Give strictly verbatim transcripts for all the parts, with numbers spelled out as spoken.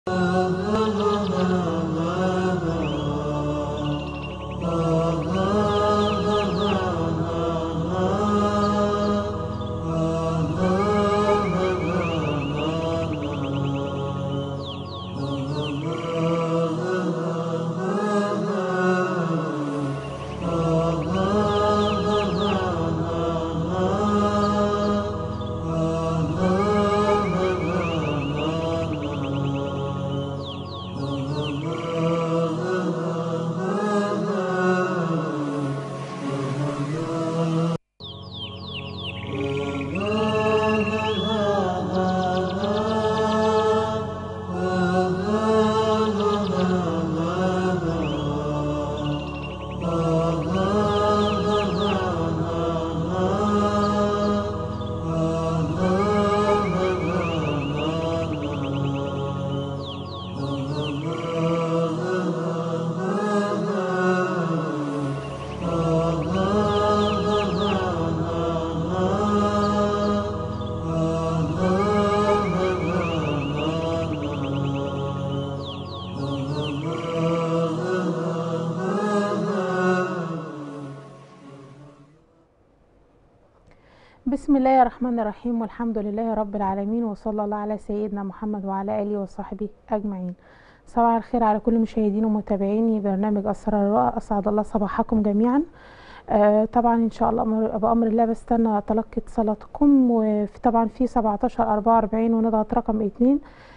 بسم الله الرحمن الرحيم، والحمد لله رب العالمين، وصلى الله على سيدنا محمد وعلى آله وصحبه أجمعين. صباح الخير على كل مشاهدين ومتابعيني برنامج أسرار الرؤى. أسعد الله صباحكم جميعا. آه طبعا إن شاء الله بأمر الله بستنى تلقي اتصالاتكم، وطبعا في سبعتاشر أربعة وأربعين ونضغط رقم اتنين.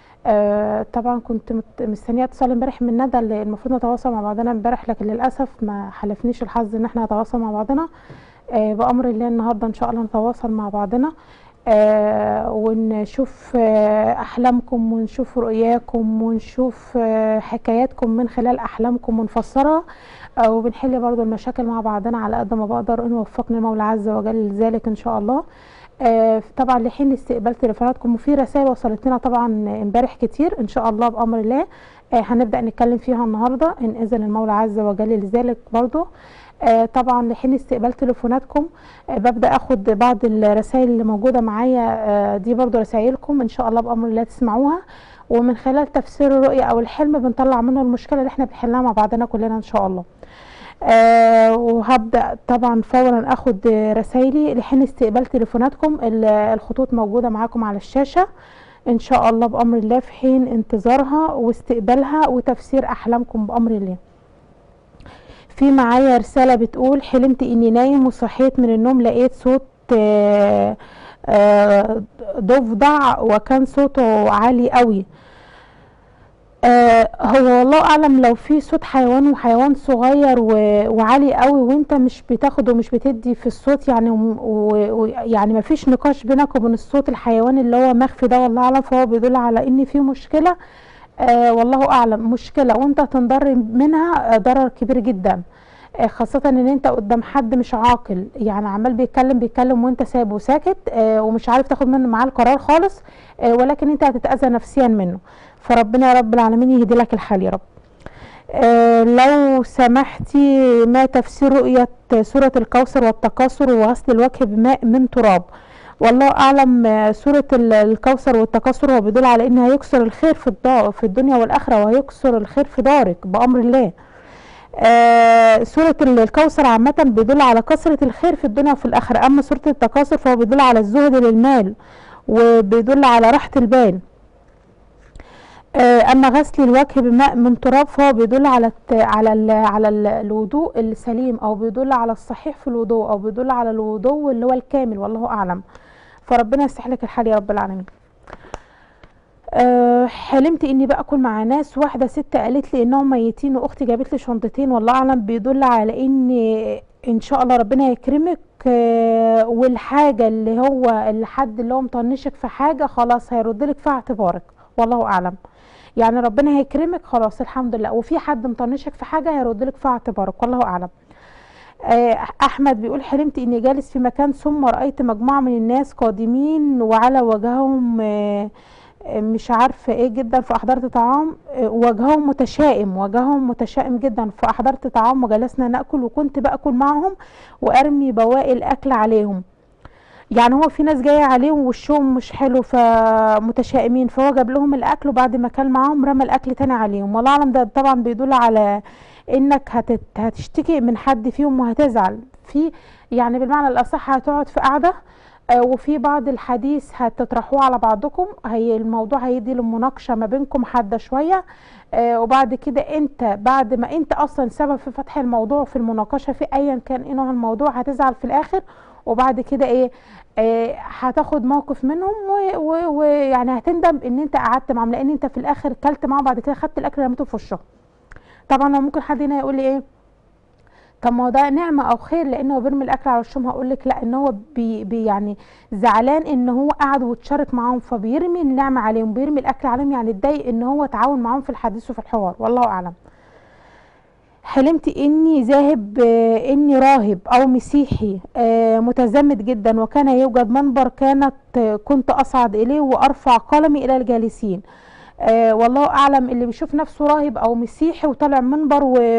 آه طبعا كنت مستنيه اتصال امبارح من ندى اللي المفروض نتواصل مع بعضنا امبارح، لكن للأسف ما حلفنيش الحظ إن احنا نتواصل مع بعضنا. آه بأمر الله النهارده إن شاء الله نتواصل مع بعضنا آه ونشوف آه أحلامكم، ونشوف رؤياكم، ونشوف آه حكاياتكم من خلال أحلامكم ونفسرها، آه وبنحل برضو المشاكل مع بعضنا على قد ما بقدر، إن وفقني المولى عز وجل لذلك إن شاء الله. آه طبعا لحين استقبال تليفوناتكم، وفي رسائل وصلت لنا طبعا امبارح كتير ان شاء الله بأمر الله آه هنبدأ نتكلم فيها النهارده إن إذن المولى عز وجل لذلك برضو. آه طبعا لحين استقبال تليفوناتكم آه ببدأ اخد بعض الرسائل اللي موجودة معايا، آه دي برضو رسائلكم ان شاء الله بأمر الله تسمعوها، ومن خلال تفسير الرؤية او الحلم بنطلع منه المشكلة اللي احنا بنحلها مع بعضنا كلنا ان شاء الله. آه وهبدأ طبعا فورا اخد رسائلي لحين استقبال تليفوناتكم. الخطوط موجودة معاكم على الشاشة ان شاء الله بأمر الله، في حين انتظارها واستقبالها وتفسير احلامكم بأمر الله. في معايا رسالة بتقول: حلمت اني نايم وصحيت من النوم لقيت صوت آه آه ضفدع، وكان صوته عالي قوي. آه هو والله اعلم لو في صوت حيوان، وحيوان صغير وعالي قوي، وانت مش بتاخد ومش بتدي في الصوت يعني، ويعني ما فيش نقاش بينك وبين الصوت الحيوان اللي هو مخفي ده، والله اعلم، فهو بيدل على ان في مشكلة. آه والله اعلم مشكلة، وانت هتنضر منها ضرر كبير جدا، آه خاصة ان انت قدام حد مش عاقل، يعني عمال بيتكلم بيتكلم وانت سايبه ساكت، آه ومش عارف تاخد منه معاه القرار خالص، آه ولكن انت هتتأذى نفسيا منه، فربنا يا رب العالمين يهدي لك الحال يا رب. آه لو سمحتي، ما تفسير رؤية سورة الكوثر والتكاثر وغسل الوجه بماء من تراب؟ والله اعلم سورة الكوثر والتكاثر هو بيدل على ان هيكسر الخير في في الدنيا والاخرة، وهيكسر الخير في دارك بامر الله. آه سورة الكوثر عامة بيدل على كثرة الخير في الدنيا وفي الاخرة، اما سورة التكاثر فهو بيدل على الزهد للمال، وبيدل على راحة البال. آه اما غسل الوجه بماء من تراب فهو بيدل على على ال على ال الوضوء السليم، او بيدل على الصحيح في الوضوء، او بيدل على الوضوء اللي هو الكامل، والله اعلم، فربنا يصلح لك الحال يا رب العالمين. أه حلمت اني باكل مع ناس، واحده ست قالت لي انهم ميتين، واختي جابت لي شنطتين، والله اعلم بيدل على ان ان شاء الله ربنا يكرمك، أه والحاجه اللي هو الحد اللي هو مطنشك في حاجه خلاص هيرد لك في اعتبارك، والله اعلم، يعني ربنا هيكرمك خلاص الحمد لله، وفي حد مطنشك في حاجه هيرد لك في اعتبارك، والله اعلم. احمد بيقول: حلمت اني جالس في مكان ثم رايت مجموعه من الناس قادمين وعلى وجههم مش عارفه ايه جدا، فاحضرت طعام، وجههم متشائم وجههم متشائم جدا، فاحضرت طعام وجلسنا ناكل، وكنت باكل معهم وارمي بواقي الاكل عليهم. يعني هو في ناس جايه عليه ووشهم مش حلو فمتشائمين، فهو جاب لهم الاكل وبعد ما كان معاهم رمى الاكل تاني عليهم. والله اعلم ده طبعا بيدل على انك هتت... هتشتكي من حد فيهم وهتزعل في، يعني بالمعنى الاصح هتقعد في قعده آه، وفي بعض الحديث هتطرحوه على بعضكم، هي الموضوع هيدي للمناقشه ما بينكم حاده شويه. آه، وبعد كده انت بعد ما انت اصلا سبب في فتح الموضوع في المناقشه في ايا كان ايه نوع الموضوع هتزعل في الاخر. وبعد كده ايه آه، هتاخد موقف منهم ويعني هتندم ان انت قعدت معاهم، لان انت في الاخر كلت معاهم بعد كده خدت الاكل رميته في وشهم. طبعا لو ممكن حد هنا يقول لي ايه، طب ما هو ده نعمه او خير لانه بيرمي الاكل على وشهم، هقول لك لا، ان هو بي بي يعني زعلان ان هو قعد واتشارك معاهم فبيرمي النعمه عليهم، بيرمي الاكل عليهم، يعني اتضايق ان هو تعاون معاهم في الحديث وفي الحوار. والله اعلم. حلمت اني ذاهب آه، اني راهب او مسيحي آه، متزمت جدا، وكان يوجد منبر كانت آه، كنت اصعد اليه وارفع قلمي الى الجالسين. آه والله اعلم اللي بيشوف نفسه راهب او مسيحي وطالع منبر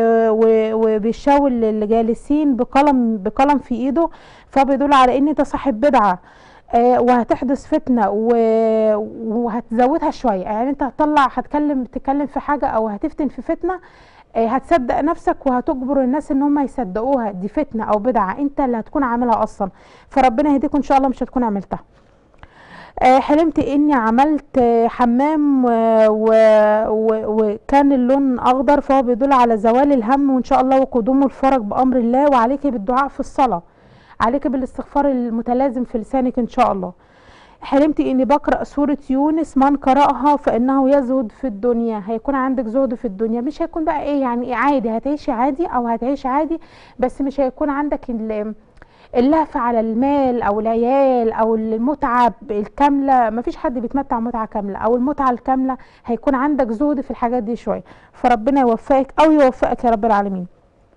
وبيشاور للجالسين بقلم بقلم في ايده، فبيدل على ان انت صاحب بدعه آه وهتحدث فتنه و- وهتزودها شويه. يعني انت هتطلع هتكلم تتكلم في حاجه او هتفتن في فتنه آه هتصدق نفسك وهتجبر الناس ان هم يصدقوها دي فتنه او بدعه انت اللي هتكون عاملها اصلا. فربنا يهديك ان شاء الله مش هتكون عملتها. آه، حلمت اني عملت آه، حمام آه، و- و- وكان اللون اخضر، فهو بيدل على زوال الهم وان شاء الله وقدوم الفرج بامر الله. وعليك بالدعاء في الصلاة، عليك بالاستغفار المتلازم في لسانك ان شاء الله. حلمت اني بقرأ سورة يونس، من قرأها فانه يزهد في الدنيا، هيكون عندك زهد في الدنيا، مش هيكون بقى ايه يعني إيه عادي، هتعيشي عادي او هتعيش عادي، بس مش هيكون عندك ال- اللهفة على المال او العيال او المتعة الكاملة. مفيش حد بيتمتع متعة كاملة او المتعة الكاملة، هيكون عندك زهد في الحاجات دي شوية. فربنا يوفقك او يوفقك يا رب العالمين.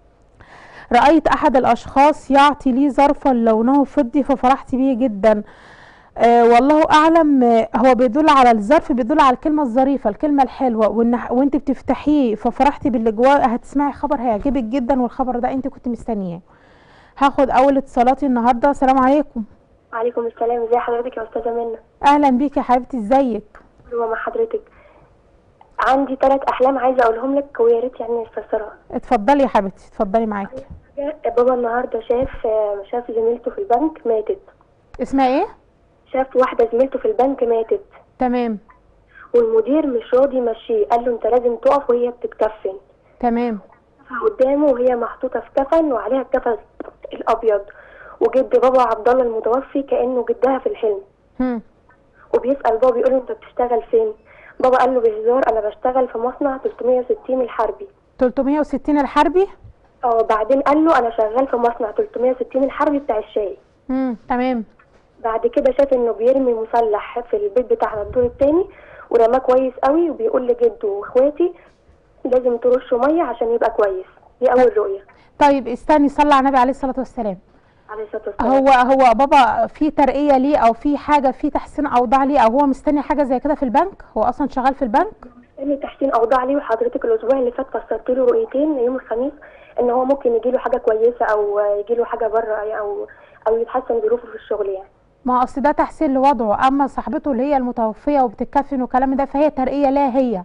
رأيت احد الاشخاص يعطي لي ظرفا لونه فضي ففرحت به جدا. آه والله اعلم. آه هو بيدل على الظرف، بيدل على الكلمة الظريفة الكلمة الحلوة، وان وانت بتفتحيه ففرحتي باللي جواه، هتسمعي خبر هيعجبك جدا والخبر ده انت كنت مستنياه. هاخد اول اتصالاتي النهارده. السلام عليكم. وعليكم السلام، ازي حضرتك يا استاذه منى؟ اهلا بيكي يا حبيبتي، ازيك؟ هو مع حضرتك عندي ثلاث احلام عايزه اقولهم لك ويا ريت يعني نفسرها. اتفضلي يا حبيبتي، اتفضلي معاكي. بابا النهارده شاف شاف زميلته في البنك ماتت. اسمها ايه؟ شاف واحده زميلته في البنك ماتت. تمام. والمدير مش راضي يمشيه، قال له انت لازم تقف وهي بتتكفن. تمام. قدامه وهي محطوطه في كفن وعليها الكفن الابيض، وجد بابا عبد الله المتوفي كانه جدها في الحلم. هم. وبيسال بابا بيقول له انت بتشتغل فين؟ بابا قال له بهزار انا بشتغل في مصنع ثلاثمية وستين الحربي. ثلاثمية وستين الحربي؟ اه بعدين قال له انا شغال في مصنع ثلاثمية وستين الحربي بتاع الشاي. امم تمام. بعد كده شاف انه بيرمي مسلح في البيت بتاعنا الدور الثاني ورماه كويس قوي، وبيقول لجده واخواتي لازم ترشوا ميه عشان يبقى كويس. دي اول رؤيه. طيب استني، صلي على النبي عليه الصلاه والسلام. عليه الصلاه والسلام. هو هو بابا في ترقيه ليه او في حاجه في تحسين اوضاع ليه، او هو مستني حاجه زي كده في البنك؟ هو اصلا شغال في البنك؟ مستني تحسين اوضاع ليه، وحضرتك الاسبوع اللي فات فسرت له رؤيتين يوم الخميس ان هو ممكن يجي له حاجه كويسه او يجي له حاجه بره او او يتحسن ظروفه في الشغل يعني. ما اصل ده تحسين لوضعه، اما صاحبته اللي هي المتوفيه وبتتكفن والكلام ده فهي ترقيه لها هي.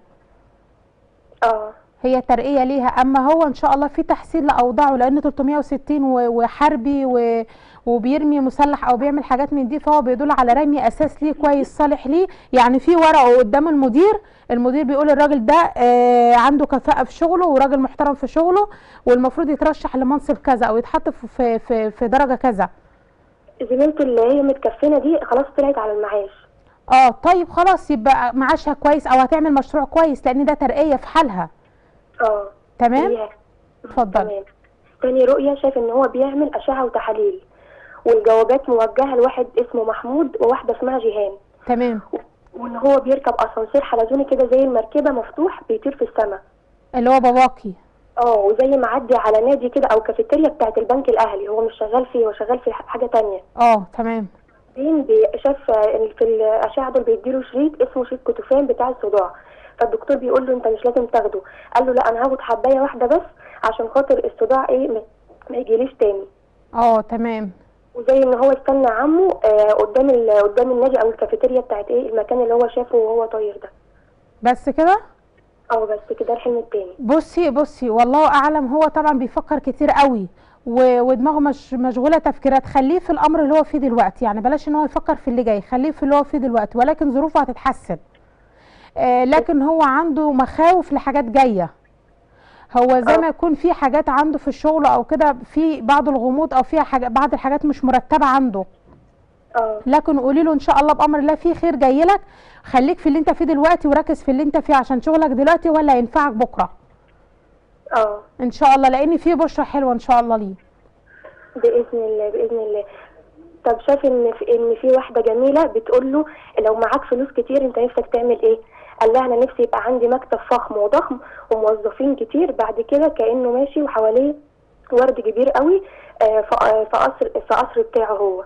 اه هي ترقيه ليها، اما هو ان شاء الله في تحسين لاوضاعه، لان ثلاثمية وستين و- وحربي و- وبيرمي مسلح او بيعمل حاجات من دي، فهو بيدل على رمي اساس ليه كويس صالح ليه. يعني في ورقه قدام المدير، المدير بيقول الراجل ده آه عنده كفاءه في شغله وراجل محترم في شغله والمفروض يترشح لمنصب كذا او يتحط في في في درجه كذا. زميلته اللي هي متكفنه دي خلاص طلعت على المعاش. اه طيب خلاص، يبقى معاشها كويس او هتعمل مشروع كويس لان ده ترقيه في حالها. اه تمام. هي. اتفضل. تمام. تاني رؤية شايف ان هو بيعمل اشعة وتحاليل، والجوابات موجهة لواحد اسمه محمود وواحدة اسمها جيهان. تمام. وان هو بيركب اسانسير حلزوني كده زي المركبة مفتوح بيطير في السماء. اللي هو باباكي. اه وزي معدي على نادي كده او كافيتيريا بتاعت البنك الاهلي، هو مش شغال فيه، هو شغال في حاجة تانية. اه تمام. بعدين شاف في الاشعة دول بيديله شريط اسمه شريط كتوفان بتاع الصداع، فالدكتور بيقول له انت مش لازم تاخده. قال له لا انا هاخد حبايه واحده بس عشان خاطر الصداع ايه ما يجيليش تاني. اه تمام. وزي ان هو استنى عمه آه قدام ال... قدام النادي او الكافيتيريا بتاعت ايه المكان اللي هو شافه وهو طاير ده. بس كده؟ اه بس كده الحلم التاني. بصي بصي والله اعلم، هو طبعا بيفكر كتير قوي و- ودماغه مش مشغوله تفكيرات. خليه في الامر اللي هو فيه دلوقتي، يعني بلاش ان هو يفكر في اللي جاي، خليه في اللي هو فيه دلوقتي، ولكن ظروفه هتتحسن. آه لكن هو عنده مخاوف لحاجات جايه. هو زي اه ما يكون في حاجات عنده في الشغل او كده، في بعض الغموض او فيها حاجة بعض الحاجات مش مرتبه عنده. اه لكن قولي له ان شاء الله بامر الله في خير جاي لك. خليك في اللي انت فيه دلوقتي وركز في اللي انت فيه، عشان شغلك دلوقتي ولا ينفعك بكره اه ان شاء الله، لان في بشرة حلوه ان شاء الله ليه. باذن الله باذن الله. طب شاف ان في ان في واحده جميله بتقول له لو معاك فلوس كتير انت نفسك تعمل ايه؟ قال لها انا نفسي يبقى عندي مكتب فخم وضخم وموظفين كتير، بعد كده كانه ماشي وحواليه ورد كبير قوي آه، في آه، في قصر في قصر بتاعه هو.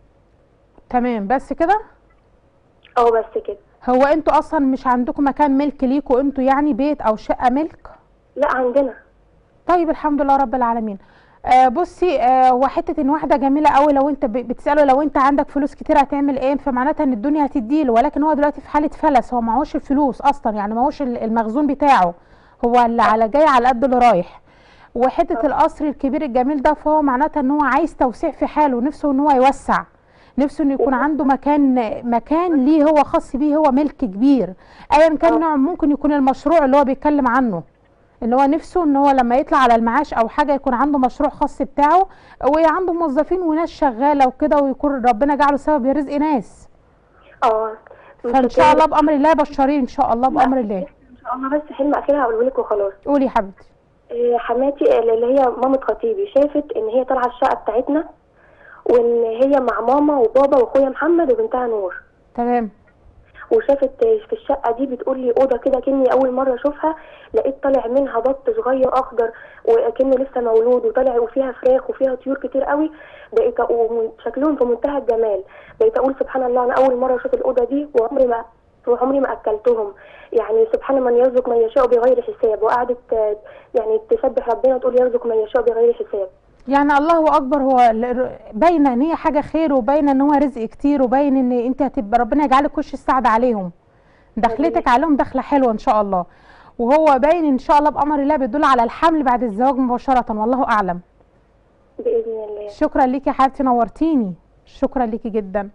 تمام بس كده. اه بس كده. هو انتوا اصلا مش عندكم مكان ملك ليكوا انتوا، يعني بيت او شقه ملك؟ لا عندنا. طيب الحمد لله رب العالمين. آه بصي، آه هو حته ان واحده جميله قوي، لو انت ب- بتساله لو انت عندك فلوس كتير هتعمل ايه، فمعناتها ان الدنيا هتديله، ولكن هو دلوقتي في حاله فلس، هو معهوش الفلوس اصلا، يعني معهوش ال- المخزون بتاعه، هو اللي على جاي على قد اللي رايح. وحته اه القصر الكبير الجميل ده، فهو معناتها ان هو عايز توسيع في حاله، نفسه ان هو يوسع، نفسه انه يكون عنده مكان مكان ليه هو خاص بيه، هو ملك كبير ايا كان اه نوع. ممكن يكون المشروع اللي هو بيتكلم عنه، ان هو نفسه ان هو لما يطلع على المعاش او حاجه يكون عنده مشروع خاص بتاعه، وعنده موظفين وناس شغاله وكده، ويكون ربنا جعله سبب رزق ناس. اه. فان شاء الله بامر الله بشرين ان شاء الله بامر الله. ان شاء الله. بس حلم اخير هقوله لك وخلاص. قولي يا حبيبتي. إيه، حماتي اللي هي مامة خطيبي شافت ان هي طالعه الشقه بتاعتنا، وان هي مع ماما وبابا واخويا محمد وبنتها نور. تمام. وشافت في الشقه دي بتقول لي اوضه كده كني اول مره اشوفها، لقيت طالع منها بط صغير اخضر وكأنه لسه مولود، وطالع وفيها فراخ وفيها طيور كتير قوي، بقيت شكلهم في منتهى الجمال. بقيت اقول سبحان الله انا اول مره اشوف الاوضه دي وعمري ما وعمري ما اكلتهم. يعني سبحان من يرزق من يشاء بغير حساب. وقعدت يعني تسبح ربنا وتقول يرزق من يشاء بغير حساب. يعني الله اكبر، هو ال- باينه ان هي حاجه خير، وباينه ان هو رزق كتير، وباين ان انت هتبقى ربنا يجعلك وش السعد عليهم، دخلتك عليهم دخله حلوه ان شاء الله. وهو باين ان شاء الله بامر الله بيدل على الحمل بعد الزواج مباشره، والله اعلم. باذن الله. شكرا ليكي يا حبيبتي، نورتيني، شكرا ليكي جدا.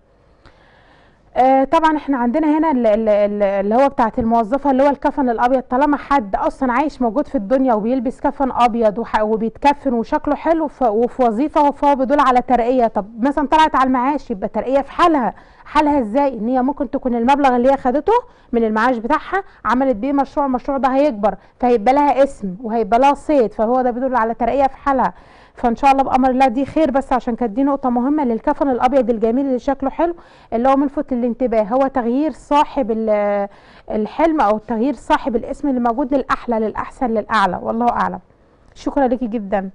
آه طبعا احنا عندنا هنا ال- ال- ال- اللي هو بتاعت الموظفه اللي هو الكفن الابيض. طالما حد اصلا عايش موجود في الدنيا وبيلبس كفن ابيض وح- وبيتكفن وشكله حلو ف- وفي وظيفه، فهو بيدل على ترقيه. طب مثلا طلعت على المعاش يبقى ترقيه في حالها. حالها ازاي؟ ان هي ممكن تكون المبلغ اللي هي خدته من المعاش بتاعها عملت بيه مشروع، المشروع ده هيكبر فهيبقى لها اسم وهيبقى لها صيت، فهو ده بيدل على ترقيه في حالها. فان شاء الله بامر الله دي خير. بس عشان كانت دي نقطه مهمه للكفن الابيض الجميل اللي شكله حلو، اللي هو ملفت للانتباه، هو تغيير صاحب ال- الحلم او تغيير صاحب الاسم اللي موجود للاحلى للاحسن للاعلى، والله اعلم. شكرا ليكي جدا.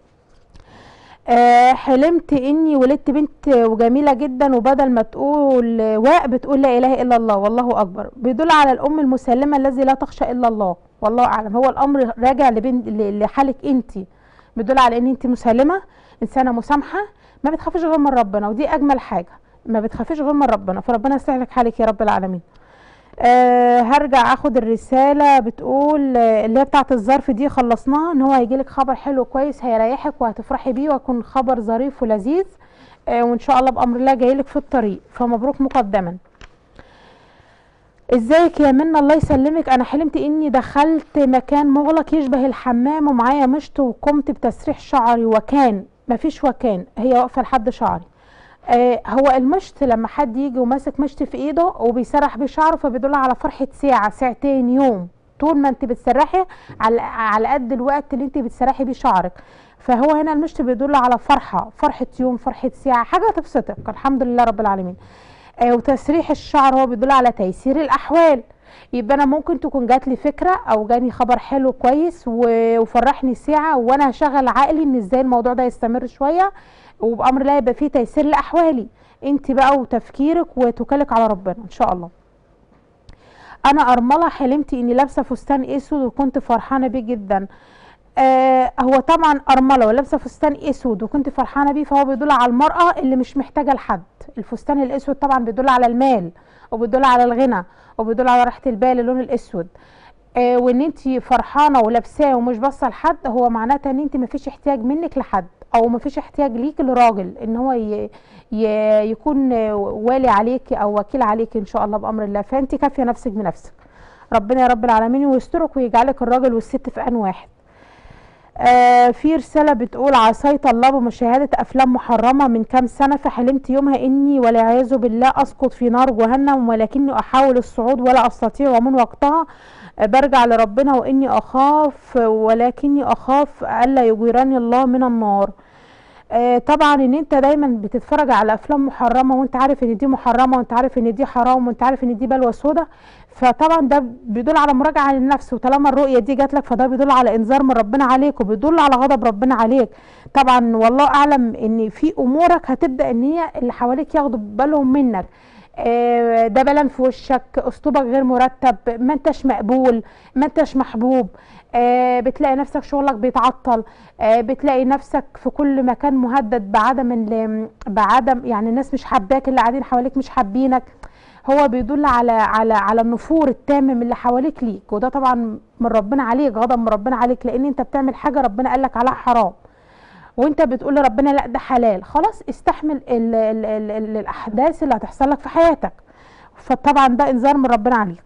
آه حلمت اني ولدت بنت وجميله جدا، وبدل ما تقول واء بتقول لا اله الا الله، والله اكبر. بيدل على الام المسلمه الذي لا تخشى الا الله، والله اعلم. هو الامر راجع لبنت لحالك انت، بيدل على ان انت مسلمه، انسانه مسامحه، ما بتخافيش غير من ربنا، ودي اجمل حاجه، ما بتخافيش غير من ربنا، فربنا يصلح لك حالك يا رب العالمين. أه هرجع اخد الرساله بتقول آه، اللي هي بتاعه الظرف دي خلصناها، ان هو هيجيلك خبر حلو كويس هيريحك وهتفرحي بيه، ويكون خبر ظريف ولذيذ. أه وان شاء الله بامر الله جايلك في الطريق، فمبروك مقدما. ازيك يا منى، الله يسلمك. انا حلمت اني دخلت مكان مغلق يشبه الحمام، ومعايا مشط، وقمت بتسريح شعري، وكان مفيش وكان هي واقفه لحد شعري. آه هو المشط لما حد يجي وماسك مشط في ايده وبيسرح بيه شعره، فبيدل على فرحه ساعه ساعتين يوم، طول ما انت بتسرحي على على قد الوقت اللي انت بتسرحي بيه شعرك. فهو هنا المشط بيدل على فرحه، فرحه يوم، فرحه ساعه، حاجه تبسطك. الحمد لله رب العالمين. آه وتسريح الشعر هو بيدل على تيسير الاحوال. يبقى انا ممكن تكون جات لي فكره او جاني خبر حلو كويس و- وفرحني ساعه، وانا هشغل عقلي ان ازاي الموضوع ده يستمر شويه، وبامر الله يبقى فيه تيسير لاحوالي انت بقى وتفكيرك وتوكلك على ربنا ان شاء الله. انا ارمله، حلمت اني لابسه فستان اسود وكنت فرحانه بيه جدا. آه هو طبعا ارمله ولابسه فستان اسود وكنت فرحانه بيه، فهو بيدل على المراه اللي مش محتاجه لحد. الفستان الاسود طبعا بيدل على المال، وبيدل على الغنى، وبيدل على راحه البال، اللون الاسود. آه وان انت فرحانه ولابساه ومش باصه لحد، هو معناتها ان انت مفيش احتياج منك لحد، او مفيش احتياج ليك لراجل ان هو ي... ي... يكون والي عليك او وكيل عليك ان شاء الله بامر الله. فانت كافيه نفسك بنفسك. ربنا يا رب العالمين ويسترك ويجعلك الراجل والست في ان واحد. آه في رسالة بتقول: عصيت الله بمشاهدة أفلام محرمة من كام سنة، فحلمت يومها إني والعياذ بالله أسقط في نار جهنم، ولكني أحاول الصعود ولا أستطيع، ومن وقتها آه برجع لربنا وإني أخاف، ولكني أخاف ألا يجيرني الله من النار. آه طبعا ان انت دايما بتتفرج على افلام محرمه وانت عارف ان دي محرمه، وانت عارف ان دي حرام، وانت عارف ان دي بلوى سودا، فطبعا ده بيدل على مراجعه للنفس. وطالما الرؤيه دي جات لك فده بيدل على انذار من ربنا عليك، وبيدل على غضب ربنا عليك. طبعا والله اعلم ان في امورك هتبدا ان هي اللي حواليك ياخدوا بالهم منك. آه ده بلم في وشك، اسلوبك غير مرتب، ما انتش مقبول، ما انتش محبوب. آه بتلاقي نفسك شغلك بيتعطل، آه بتلاقي نفسك في كل مكان مهدد بعدم بعدم يعني الناس مش حباك، اللي قاعدين حواليك مش حابينك. هو بيدل على على على النفور التام من اللي حواليك ليك، وده طبعا من ربنا عليك، غضب من ربنا عليك، لان انت بتعمل حاجه ربنا قال لك عليها حرام، وانت بتقول لربنا لا ده حلال. خلاص استحمل ال ال ال ال الاحداث اللي هتحصل لك في حياتك، فطبعا ده انذار من ربنا عليك.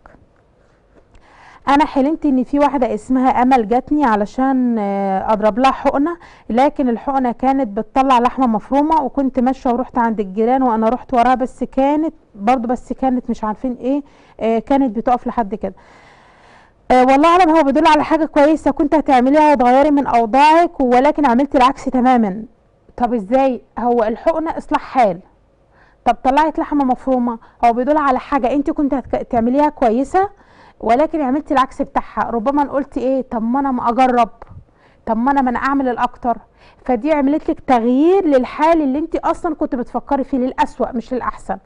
انا حلمت ان في واحده اسمها امل جاتني علشان اضرب لها حقنه، لكن الحقنه كانت بتطلع لحمه مفرومه، وكنت ماشيه ورحت عند الجيران وانا رحت وراها، بس كانت برضو بس كانت مش عارفين ايه، آه كانت بتقف لحد كده. آه والله اعلم هو بيدل على حاجه كويسه كنت هتعمليها وتغيري من اوضاعك، ولكن عملت العكس تماما. طب ازاي؟ هو الحقنه اصلاح حال، طب طلعت لحمه مفرومه، هو بيدل على حاجه انت كنت هتعمليها كويسه ولكن عملت العكس بتاعها. ربما قلت ايه، طب ما انا ما اجرب، طب ما انا ما انا اعمل الاكتر، فدي عملت لك تغيير للحال اللي انت اصلا كنت بتفكري فيه للاسوأ مش للاحسن.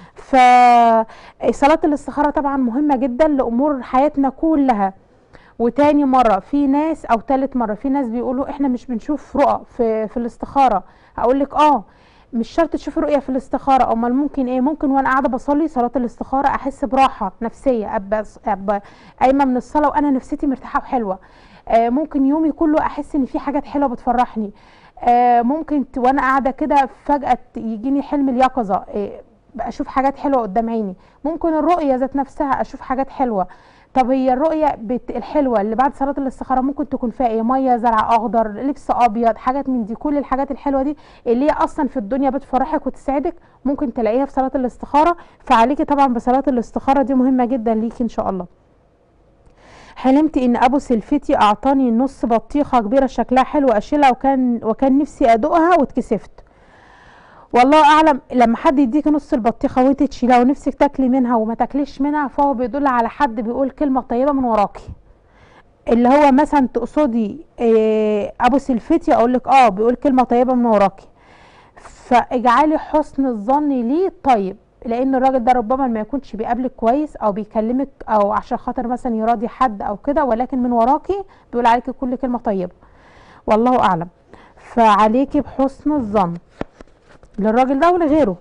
فصلاة الاستخارة طبعا مهمة جدا لامور حياتنا كلها. وتاني مرة في ناس او تالت مرة في ناس بيقولوا احنا مش بنشوف رؤى في في الاستخارة. هقول لك اه مش شرط تشوفي رؤيه في الاستخاره، امال ممكن ايه؟ ممكن وانا قاعده بصلي صلاه الاستخاره احس براحه نفسيه، ابقى ابقى قايمه من الصلاه وانا نفسيتي مرتاحه وحلوه. آه ممكن يومي كله احس ان في حاجات حلوه بتفرحني. آه ممكن وانا قاعده كده فجاه يجيني حلم اليقظه، آه اشوف حاجات حلوه قدام عيني. ممكن الرؤيه ذات نفسها اشوف حاجات حلوه. طب هي الرؤيه بت... الحلوه اللي بعد صلاه الاستخاره ممكن تكون فيها ايه؟ ميه، زرع اخضر، لبس ابيض، حاجات من دي. كل الحاجات الحلوه دي اللي هي اصلا في الدنيا بتفرحك وتسعدك ممكن تلاقيها في صلاه الاستخاره. فعليكي طبعا بصلاه الاستخاره دي مهمه جدا ليكي ان شاء الله. حلمت ان ابو سلفتي اعطاني نص بطيخه كبيره شكلها حلو اشيلها، وكان وكان نفسي ادوقها واتكسفت. والله اعلم لما حد يديك نص البطيخه وانت تشيلها ونفسك تاكلي منها وما تاكليش منها، فهو بيدل على حد بيقول كلمه طيبه من وراكي. اللي هو مثلا تقصدي إيه ابو سلفتي، اقول لك اه بيقول كلمه طيبه من وراكي، فاجعلي حسن الظن ليه طيب، لان الراجل ده ربما ما يكونش بيقابلك كويس او بيكلمك او عشان خاطر مثلا يراضي حد او كده، ولكن من وراكي بيقول عليكي كل كلمه طيبه. والله اعلم. فعليكي بحسن الظن للراجل ده ولغيره.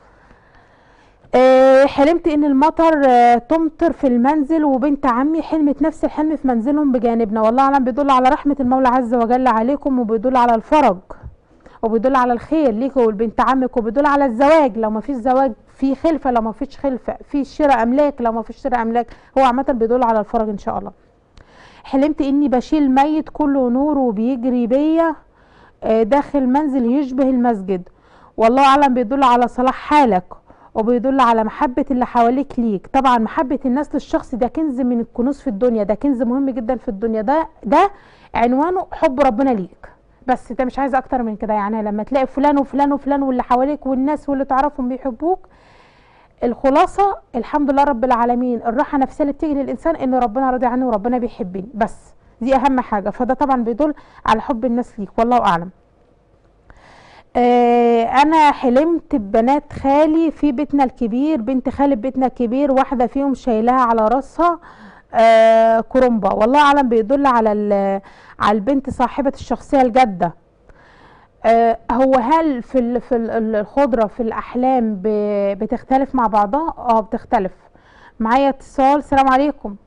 أه حلمت ان المطر أه تمطر في المنزل، وبنت عمي حلمت نفس الحلم في منزلهم بجانبنا. والله اعلم بيدل على رحمه المولى عز وجل عليكم، وبيدل على الفرج، وبيدل على الخير ليكوا ولبنت عمك، وبيدل على الزواج لو ما فيش زواج، في خلفه لو ما فيش خلفه، في شراء املاك لو ما فيش شراء املاك. هو عامه بيدل على الفرج ان شاء الله. حلمت اني بشيل ميت كله نور وبيجري بيا أه داخل منزل يشبه المسجد. والله اعلم بيدل على صلاح حالك، وبيدل على محبة اللي حواليك ليك. طبعا محبة الناس للشخص ده كنز من الكنوز في الدنيا، ده كنز مهم جدا في الدنيا، ده ده عنوانه حب ربنا ليك. بس انت مش عايز اكتر من كده. يعني لما تلاقي فلان وفلان وفلان واللي حواليك والناس واللي تعرفهم بيحبوك، الخلاصة الحمد لله رب العالمين، الراحة النفسية اللي بتيجي للإنسان إن ربنا راضي عني وربنا بيحبني، بس دي أهم حاجة. فده طبعا بيدل على حب الناس ليك والله أعلم. آه انا حلمت ببنات خالي في بيتنا الكبير، بنت خالي في بيتنا الكبير، واحده فيهم شايلاها على راسها آه كرومبا، والله اعلم بيدل على على البنت صاحبه الشخصيه الجاده. آه هو هل في ال في ال الخضره في الاحلام بتختلف مع بعضها؟ اه بتختلف. معايا اتصال. السلام عليكم.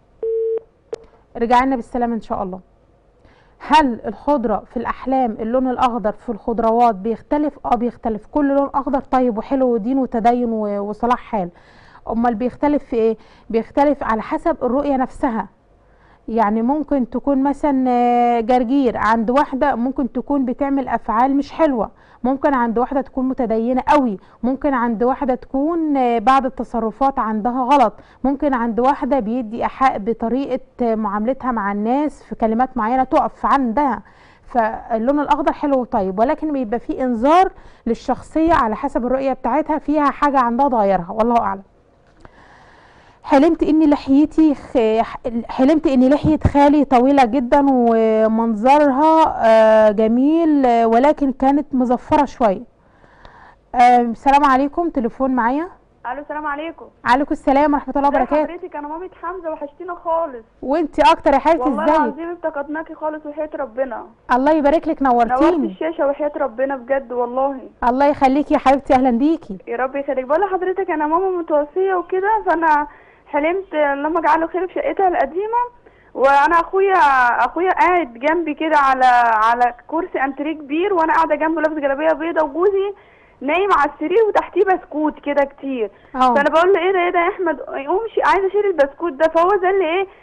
رجعنا بالسلامه ان شاء الله. هل الخضره في الاحلام اللون الاخضر في الخضروات بيختلف؟ اه بيختلف. كل لون اخضر طيب وحلو ودين وتدين وصلاح حال. امال بيختلف في ايه؟ بيختلف على حسب الرؤيه نفسها. يعني ممكن تكون مثلا جرجير عند واحده ممكن تكون بتعمل افعال مش حلوه، ممكن عند واحده تكون متدينه قوي، ممكن عند واحده تكون بعض التصرفات عندها غلط، ممكن عند واحده بيدي ايحاء بطريقه معاملتها مع الناس في كلمات معينه تقف عندها. فاللون الاخضر حلو وطيب، ولكن بيبقى فيه انذار للشخصيه على حسب الرؤيه بتاعتها، فيها حاجه عندها تغيرها، والله اعلم. حلمت ان لحيتي خ... حلمت ان لحية خالي طويلة جدا ومنظرها جميل، ولكن كانت مزفرة شوية. السلام عليكم. تليفون معايا. الو السلام عليكم. عليكم السلام ورحمة الله وبركاته. حضرتك انا مامة حمزة، وحشتينا خالص. وانتي اكتر يا حبيبتي. ازيك؟ والله العظيم افتقدناكي خالص وحياة ربنا. الله يبارك لك، نورتيني. نورتي الشاشة وحياة ربنا بجد والله. الله يخليكي يا حبيبتي، اهلا بيكي. يا رب يخليك. بقول لحضرتك انا ماما متوفية وكده، فانا حلمت اللهم اجعله خير في شقتها القديمه، وانا اخويا اخويا قاعد جنبي كده على على كرسي انتريه كبير، وانا قاعده جنبه لابسه جلابيه بيضه، وجوزي نايم على السرير وتحتيه بسكوت كده كتير. أوه. فانا بقول له ايه ده ايه ده يا احمد، قومش عايزه اشيل البسكوت ده. فهو زي اللي ايه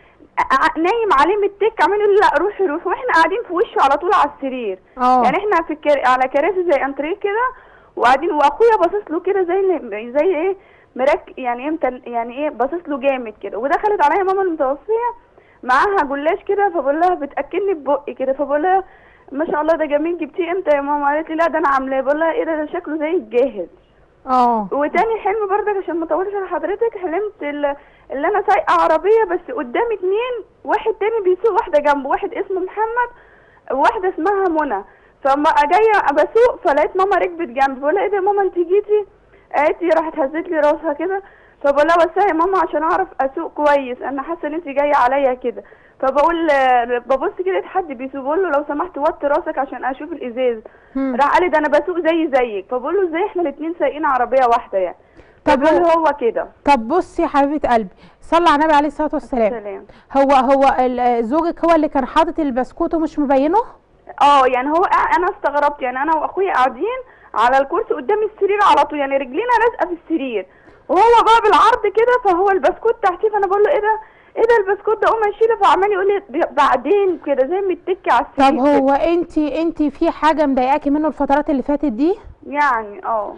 نايم عليه متك، عمال يقول لي لا روحي روحي، واحنا قاعدين في وشه على طول على السرير. أوه. يعني احنا في الكر... على كراسي زي انتريه كده وقاعدين، واخويا باصص له كده زي زي ايه مرك يعني امتى يعني ايه باصص له جامد كده. ودخلت عليا ماما المتوفيه معاها جلاش كده، فبقول لها بتاكلني ببقي كده، فبقول لها ما شاء الله ده جميل، جبتيه امتى يا ماما؟ قالت لي لا ده انا عاملاه. بقول لها ايه ده ده شكله زي الجاهز. اه. وتاني حلم برضك عشان ما اطولش على حضرتك، حلمت اللي انا سايقه عربيه بس قدامي اتنين، واحد تاني بيسوق واحده جنبه، واحد اسمه محمد وواحده اسمها منى. فما جايه بسوق فلقيت ماما ركبت جنبي، بقول لها ايه ده يا ماما انت جيتي؟ قالت لي راحت هزت لي راسها كده، فبقول لها بس يا ماما عشان اعرف اسوق كويس انا حاسه ان انت جايه عليا كده. فبقول ببص كده حد بيسوق، بقول له لو سمحت وطي راسك عشان اشوف الازاز. راح قال لي ده انا بسوق زي زيك. فبقول له ازاي احنا الاثنين سايقين عربيه واحده يعني. طب هو, هو كده. طب بصي يا حبيبه قلبي، صلي على النبي عليه الصلاه والسلام. السلام. هو هو زوجك هو اللي كان حاطط البسكوت ومش مبينه؟ اه يعني هو انا استغربت، يعني انا واخويا قاعدين على الكرسي قدام السرير على طول، يعني رجلينا لازقه في السرير، وهو بقى بالعرض كده، فهو البسكوت تحتيه. فانا بقول له ايه ده ايه ده البسكوت ده، قوم اشيله. فعمال يقول لي بعدين كده زي متكي على السرير. طب هو انت انت في حاجه مضايقاكي منه الفترات اللي فاتت دي؟ يعني اه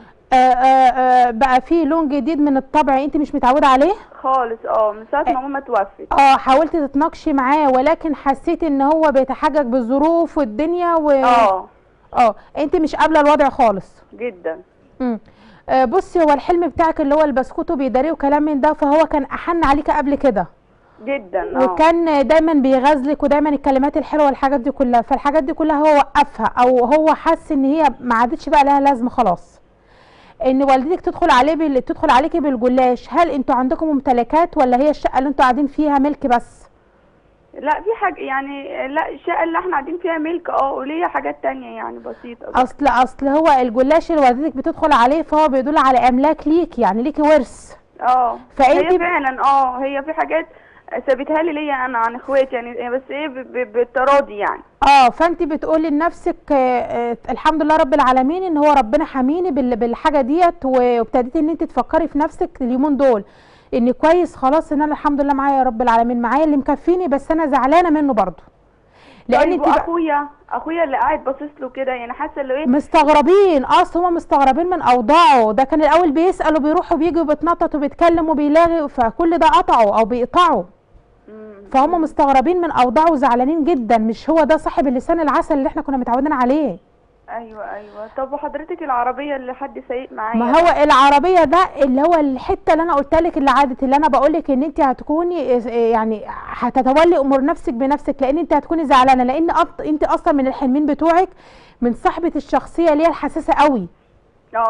بقى في لون جديد من الطبع انت مش متعوده عليه خالص. اه من ساعه ما ماما توفت. اه حاولتي تتناقشي معاه، ولكن حسيتي ان هو بيتحجج بالظروف والدنيا و اه اه انت مش قابله الوضع خالص جدا. امم آه بصي، هو الحلم بتاعك اللي هو البسكوت وبيداريه وكلام من ده، فهو كان احن عليك قبل كده جدا. اه وكان دايما بيغازلك، ودايما الكلمات الحلوه والحاجات دي كلها، فالحاجات دي كلها هو وقفها، او هو حس ان هي ما عادتش بقى لها لازمه خلاص. ان والدتك تدخل عليه بال... تدخل عليكي بالجلاش. هل انتوا عندكم ممتلكات ولا هي الشقه اللي انتوا قاعدين فيها ملك بس؟ لا في حاجه يعني، لا الشقه اللي احنا قاعدين فيها ملك اه، وليا حاجات تانية يعني بسيطه. اصل اصل هو الجلاش اللي والدتك بتدخل عليه فهو بيدل على املاك ليك، يعني ليكي ورث. اه هي فعلا اه هي في حاجات سابتها لي ليا انا عن اخواتي يعني، بس ايه بالتراضي يعني. اه فانت بتقولي لنفسك آه آه الحمد لله رب العالمين ان هو ربنا حميني بالحاجه ديت، وابتديتي ان انت تفكري في نفسك اليومين دول ان كويس خلاص ان انا الحمد لله معايا يا رب العالمين، معايا اللي مكفيني، بس انا زعلانه منه برضه. لان طيب انت اخويا اخويا اللي قاعد باصص له كده، يعني حاسه اللي ايه مستغربين. اصل هم مستغربين من اوضاعه، ده كان الاول بيسال وبيروح وبيجي وبيتنطط وبيتكلم وبيلاغي، فكل ده قطعه او بيقطعه. فهم مستغربين من اوضاعه وزعلانين جدا، مش هو ده صاحب اللسان العسل اللي احنا كنا متعودين عليه. ايوه ايوه. طب وحضرتك العربيه اللي حد سايق معايا؟ ما هو العربيه ده اللي هو الحته اللي انا قلت لك، اللي عادت اللي انا بقول لك ان انت هتكوني يعني هتتولي امور نفسك بنفسك، لان انت هتكوني زعلانه، لان انت اصلا من الحلمين بتوعك من صاحبه الشخصيه اللي هي الحساسه قوي. اه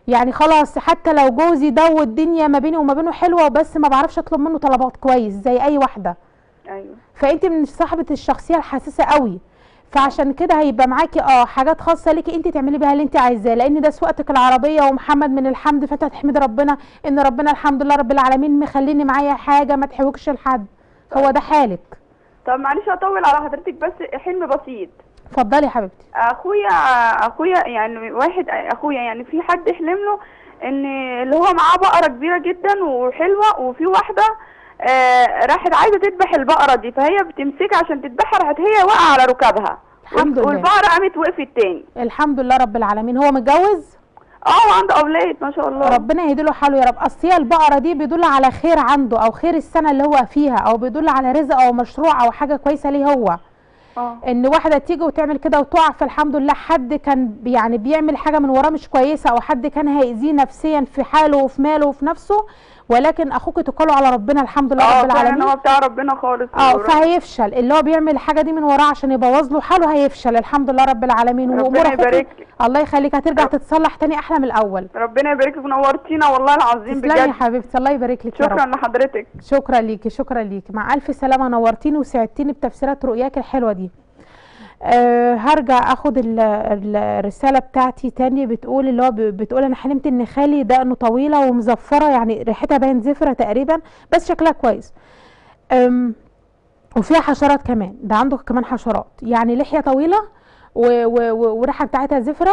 يعني خلاص حتى لو جوزي ده والدنيا ما بيني وما بينه حلوه وبس ما بعرفش اطلب منه طلبات كويس زي اي واحده. ايوه. فانت من صاحبه الشخصيه الحساسه قوي، فعشان كده هيبقى معاكي اه حاجات خاصه ليكي انت تعملي بيها اللي انت عايزاه، لان ده سواقتك العربيه ومحمد من الحمد، فانت هتحمدي ربنا ان ربنا الحمد لله رب العالمين مخليني معايا حاجه ما تحوجش لحد. هو ده حالك. طب معلش اطول على حضرتك بس حلم بسيط. اتفضلي يا حبيبتي. اخويا اخويا يعني واحد اخويا يعني في حد حلم له ان اللي هو معاه بقره كبيره جدا وحلوه، وفي واحده آه راحت عايزه تذبح البقره دي، فهي بتمسكها عشان تذبحها، راحت هي واقعه على ركبها الحمد لله والبقره قامت وقفت تاني. الحمد لله رب العالمين. هو متجوز؟ اه عنده اولاد ما شاء الله. ربنا يهديله حاله يا رب. اصل هي البقره دي بيدل على خير عنده او خير السنه اللي هو فيها، او بيدل على رزق او مشروع او حاجه كويسه ليه هو. اه ان واحده تيجي وتعمل كده وتقع، فالحمد لله حد كان يعني بيعمل حاجه من وراه مش كويسه، او حد كان هيأذيه نفسيا في حاله وفي ماله وفي نفسه، ولكن اخوك توكلوا على ربنا الحمد لله رب العالمين. اه هو بتاع ربنا خالص. اه فهيفشل اللي هو بيعمل الحاجه دي من وراه عشان يبوظ له حاله، هيفشل الحمد لله رب العالمين. ربنا يبارك لك. الله يخليك، هترجع تتصلح تاني احلى من الاول. ربنا يبارك لك، نورتينا والله العظيم بجد. تسلمي يا حبيبتي، الله يبارك لك يا رب. شكرا لحضرتك. شكرا ليكي شكرا ليكي، مع الف سلامه، نورتيني وسعدتيني بتفسيرات رؤياك الحلوه دي. أه هرجع اخد ال ال الرساله بتاعتي تاني. بتقول اللي هو بتقول انا حلمت ان خالي دقنه طويله ومزفره، يعني ريحتها باين زفره تقريبا بس شكلها كويس، أم وفيها حشرات كمان، ده عنده كمان حشرات، يعني لحيه طويله وريحه بتاعتها زفره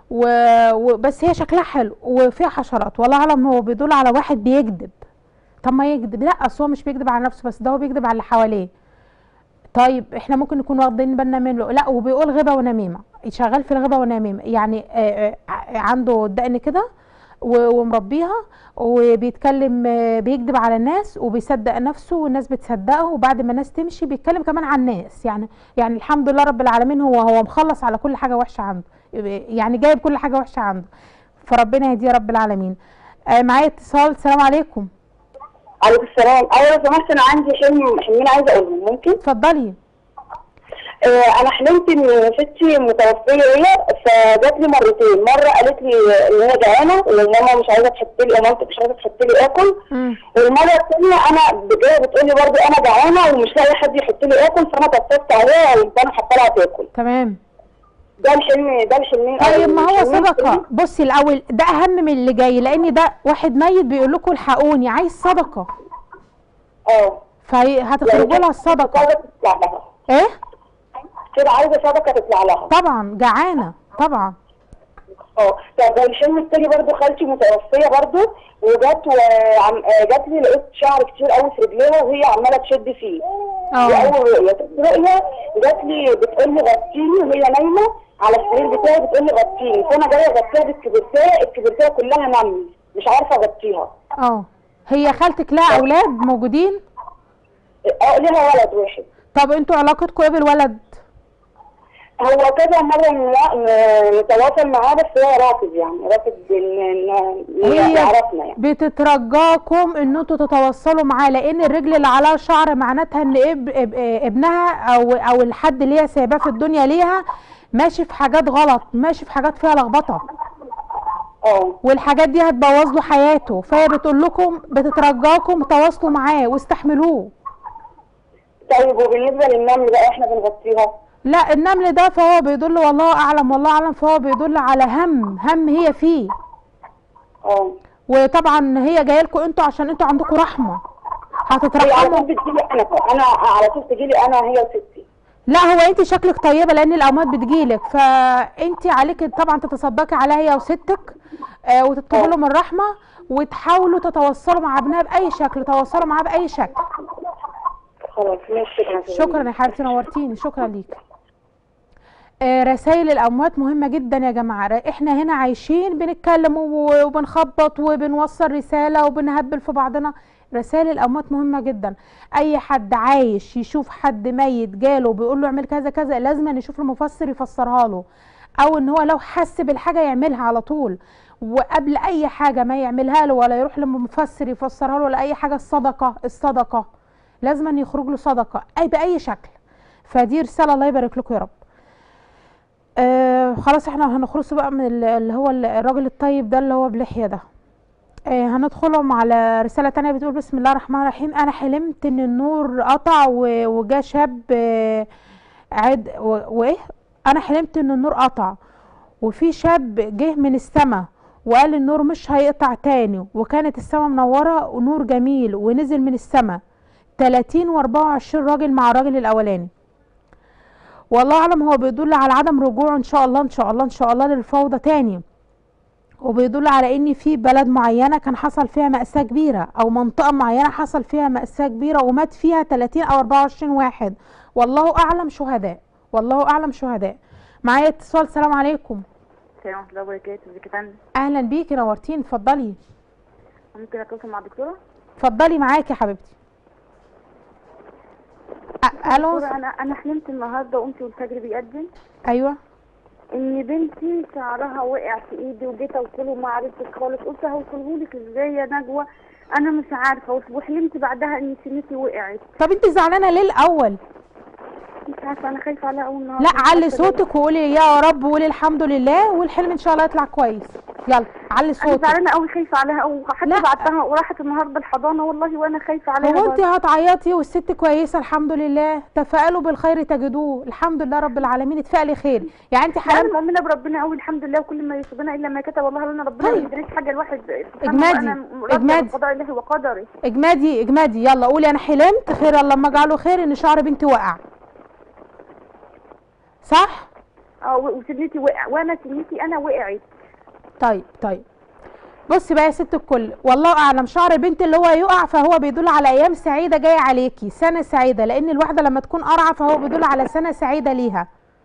وبس هي شكلها حلو وفيها حشرات. والله اعلم هو بيدل على واحد بيكذب. طب ما يكذب، لا اصل هو مش بيكذب على نفسه بس، ده هو بيكذب على اللي حواليه. طيب احنا ممكن نكون واخدين بالنا منه، لا وبيقول غيبه ونميمه، شغال في الغيبه والنميمه، يعني آآ آآ عنده الدقن كده ومربيها وبيتكلم، بيكذب على الناس وبيصدق نفسه والناس بتصدقه، وبعد ما الناس تمشي بيتكلم كمان عن الناس. يعني يعني الحمد لله رب العالمين هو هو مخلص على كل حاجه وحشه عنده، يعني جايب كل حاجه وحشه عنده، فربنا يهديه رب العالمين. معايا اتصال. السلام عليكم. عليكم السلام. ايوه لو سمحت انا عندي حلم حلمين عايزه اقولهم، ممكن؟ اتفضلي. آه انا حلمت ان ستي متوفيه هي، فجات لي مرتين، مره قالت لي ان هي جعانه وماما مش عايزه تحط لي، مامتك مش عايزه تحط لي اكل، والمره الثانيه انا جايه بتقول لي برضه انا جعانه ومش لاقي حد يحط لي اكل، فانا طبطبت عليها وانا حاطه لها تاكل. تمام. ده الحلم ده الحلمين. طيب ما هو صدقه. بصي الاول ده اهم من اللي جاي، لان ده واحد ميت بيقول لكم الحقوني عايز صدقه. اه فهتخرجوا لها الصدقه. ايه؟ كده عايزه صدقه تطلع لها. طبعا جعانه طبعا. اه طب والحلم التاني برضه خالتي متوفيه برضه، وجت وعم جت لي لقيت شعر كتير قوي في رجليها وهي عماله تشد فيه. اه دي اول رؤيه. تاني رؤيه جت لي بتقول لي غطيني وهي نايمه على السرير بتاعي، بتقول لي غطيني، فانا جايه اغطيها بالكبرتايه، الكبرتايه كلها نمل مش عارفه اغطيها. اه هي خالتك لها اولاد موجودين؟ اه ليها ولد واحد. طب انتوا علاقتكم ايه بالولد؟ هو كذا مره نتواصل معاه بس هو رافض، يعني رافض ان يعرفنا. يعني بتترجاكم ان انتوا تتواصلوا معاه، لان الرجل اللي عليها شعر معناتها ان اب اب ابنها او او الحد اللي هي سايباه في الدنيا ليها ماشي في حاجات غلط، ماشي في حاجات فيها لخبطه. اه والحاجات دي هتبوظ له حياته، فهي بتقول لكم بتترجاكم تواصلوا معاه واستحملوه. طيب وبالنسبه للنمل بقى احنا بنغطيها؟ لا النمل ده فهو بيدل والله اعلم والله اعلم، فهو بيدل على هم هم هي فيه. اه وطبعا هي جايه لكم انتوا عشان انتوا عندكم رحمه هتترحموا. هي على طول بتجيلي انا انا على طول تجيلي انا هي وستي. لا هو انت شكلك طيبه لان الاموات بتجيلك، فانت عليك طبعا تتصدقي عليها هي وستك آه وتطلبوا لهم الرحمه، وتحاولوا تتواصلوا مع ابنها باي شكل، تواصلوا معاه باي شكل. خلاص ماشي. شكرا يا حبيبتي نورتيني، شكرا ليك. آه رسائل الاموات مهمه جدا يا جماعه، احنا هنا عايشين بنتكلم وبنخبط وبنوصل رساله وبنهبل في بعضنا. رسائل الاموات مهمه جدا. اي حد عايش يشوف حد ميت جاله بيقول له اعمل كذا كذا، لازم يشوف المفسر يفسرها له، او ان هو لو حس بالحاجه يعملها على طول، وقبل اي حاجه ما يعملها له ولا يروح لمفسر يفسرها له ولا اي حاجه. الصدقه الصدقه لازم أن يخرج له صدقه اي باي شكل. فدي رساله الله يبارك لكم يا رب. آه خلاص احنا هنخلص بقى من ال- اللي هو ال- الراجل الطيب ده اللي هو بلحية ده. آه هندخلهم على رسالة تانية بتقول بسم الله الرحمن الرحيم. انا حلمت ان النور قطع و- وجا شاب آه عد و- وايه انا حلمت ان النور قطع وفي شاب جه من السما وقال النور مش هيقطع تاني، وكانت السما منورة ونور جميل ونزل من السما تلاتين واربعة وعشرين راجل مع الراجل الاولاني. والله اعلم هو بيدل على عدم رجوع ان شاء الله ان شاء الله ان شاء الله للفوضى تاني، وبيدل على ان في بلد معينة كان حصل فيها مأساة كبيرة او منطقة معينة حصل فيها مأساة كبيرة ومات فيها تلاتين او اربعة وعشرين واحد. والله اعلم شهداء، والله اعلم شهداء. معايا اتصال. السلام عليكم. السلام ورحمة الله وبركاته. ازيك يا فندم؟ اهلا بيكي نورتين. اتفضلي ممكن اتواصل مع الدكتورة؟ اتفضلي معاكي يا حبيبتي. أ- الو. دكتورة، انا انا حلمت النهارده وقمت والفجر بيقدم ايوه ان بنتي شعرها وقع في ايدي وجيت اوصله ما عرفتش خالص، قلت هوصلهولك ازاي يا نجوى؟ انا مش عارفه، وحلمت بعدها ان سنتي وقعت. طب انت زعلانه ليه الاول؟ مش عارفه، انا خايفه عليها قوي النهارده. لا علي صوتك وقولي يا رب وقولي الحمد لله والحلم ان شاء الله يطلع كويس. يلا علي انا صوتك. زعلانه قوي، خايفه عليها قوي، حتى لا. بعتها وراحت النهارده الحضانه والله وانا خايفه عليها. هو انت برضه. هتعيطي والست كويسه الحمد لله؟ تفائلوا بالخير تجدوه. الحمد لله رب العالمين. اتفائلي خير. يعني انت انا حلمت مؤمنه بربنا قوي الحمد لله، وكل ما يصيبنا الا ما كتب الله لنا. ربنا ما طيب. يدريش حاجه الواحد سبحان الله. اجمادي انا راضيه اجمادي بقضاء الله وقدره. اجمادي اجمادي. يلا قولي انا حلمت خير اللهم اجعله خير ان شعر بنتي وقع. صح؟ اه وسنتي وقع وانا سنتي انا وقعت. طيب طيب بصي بقى يا ست الكل، والله اعلم شعر البنت اللي هو يقع فهو بيدل على ايام سعيده جايه عليكي، سنه سعيده، لان الواحده لما تكون قرعه فهو بيدل على سنه سعيده ليها.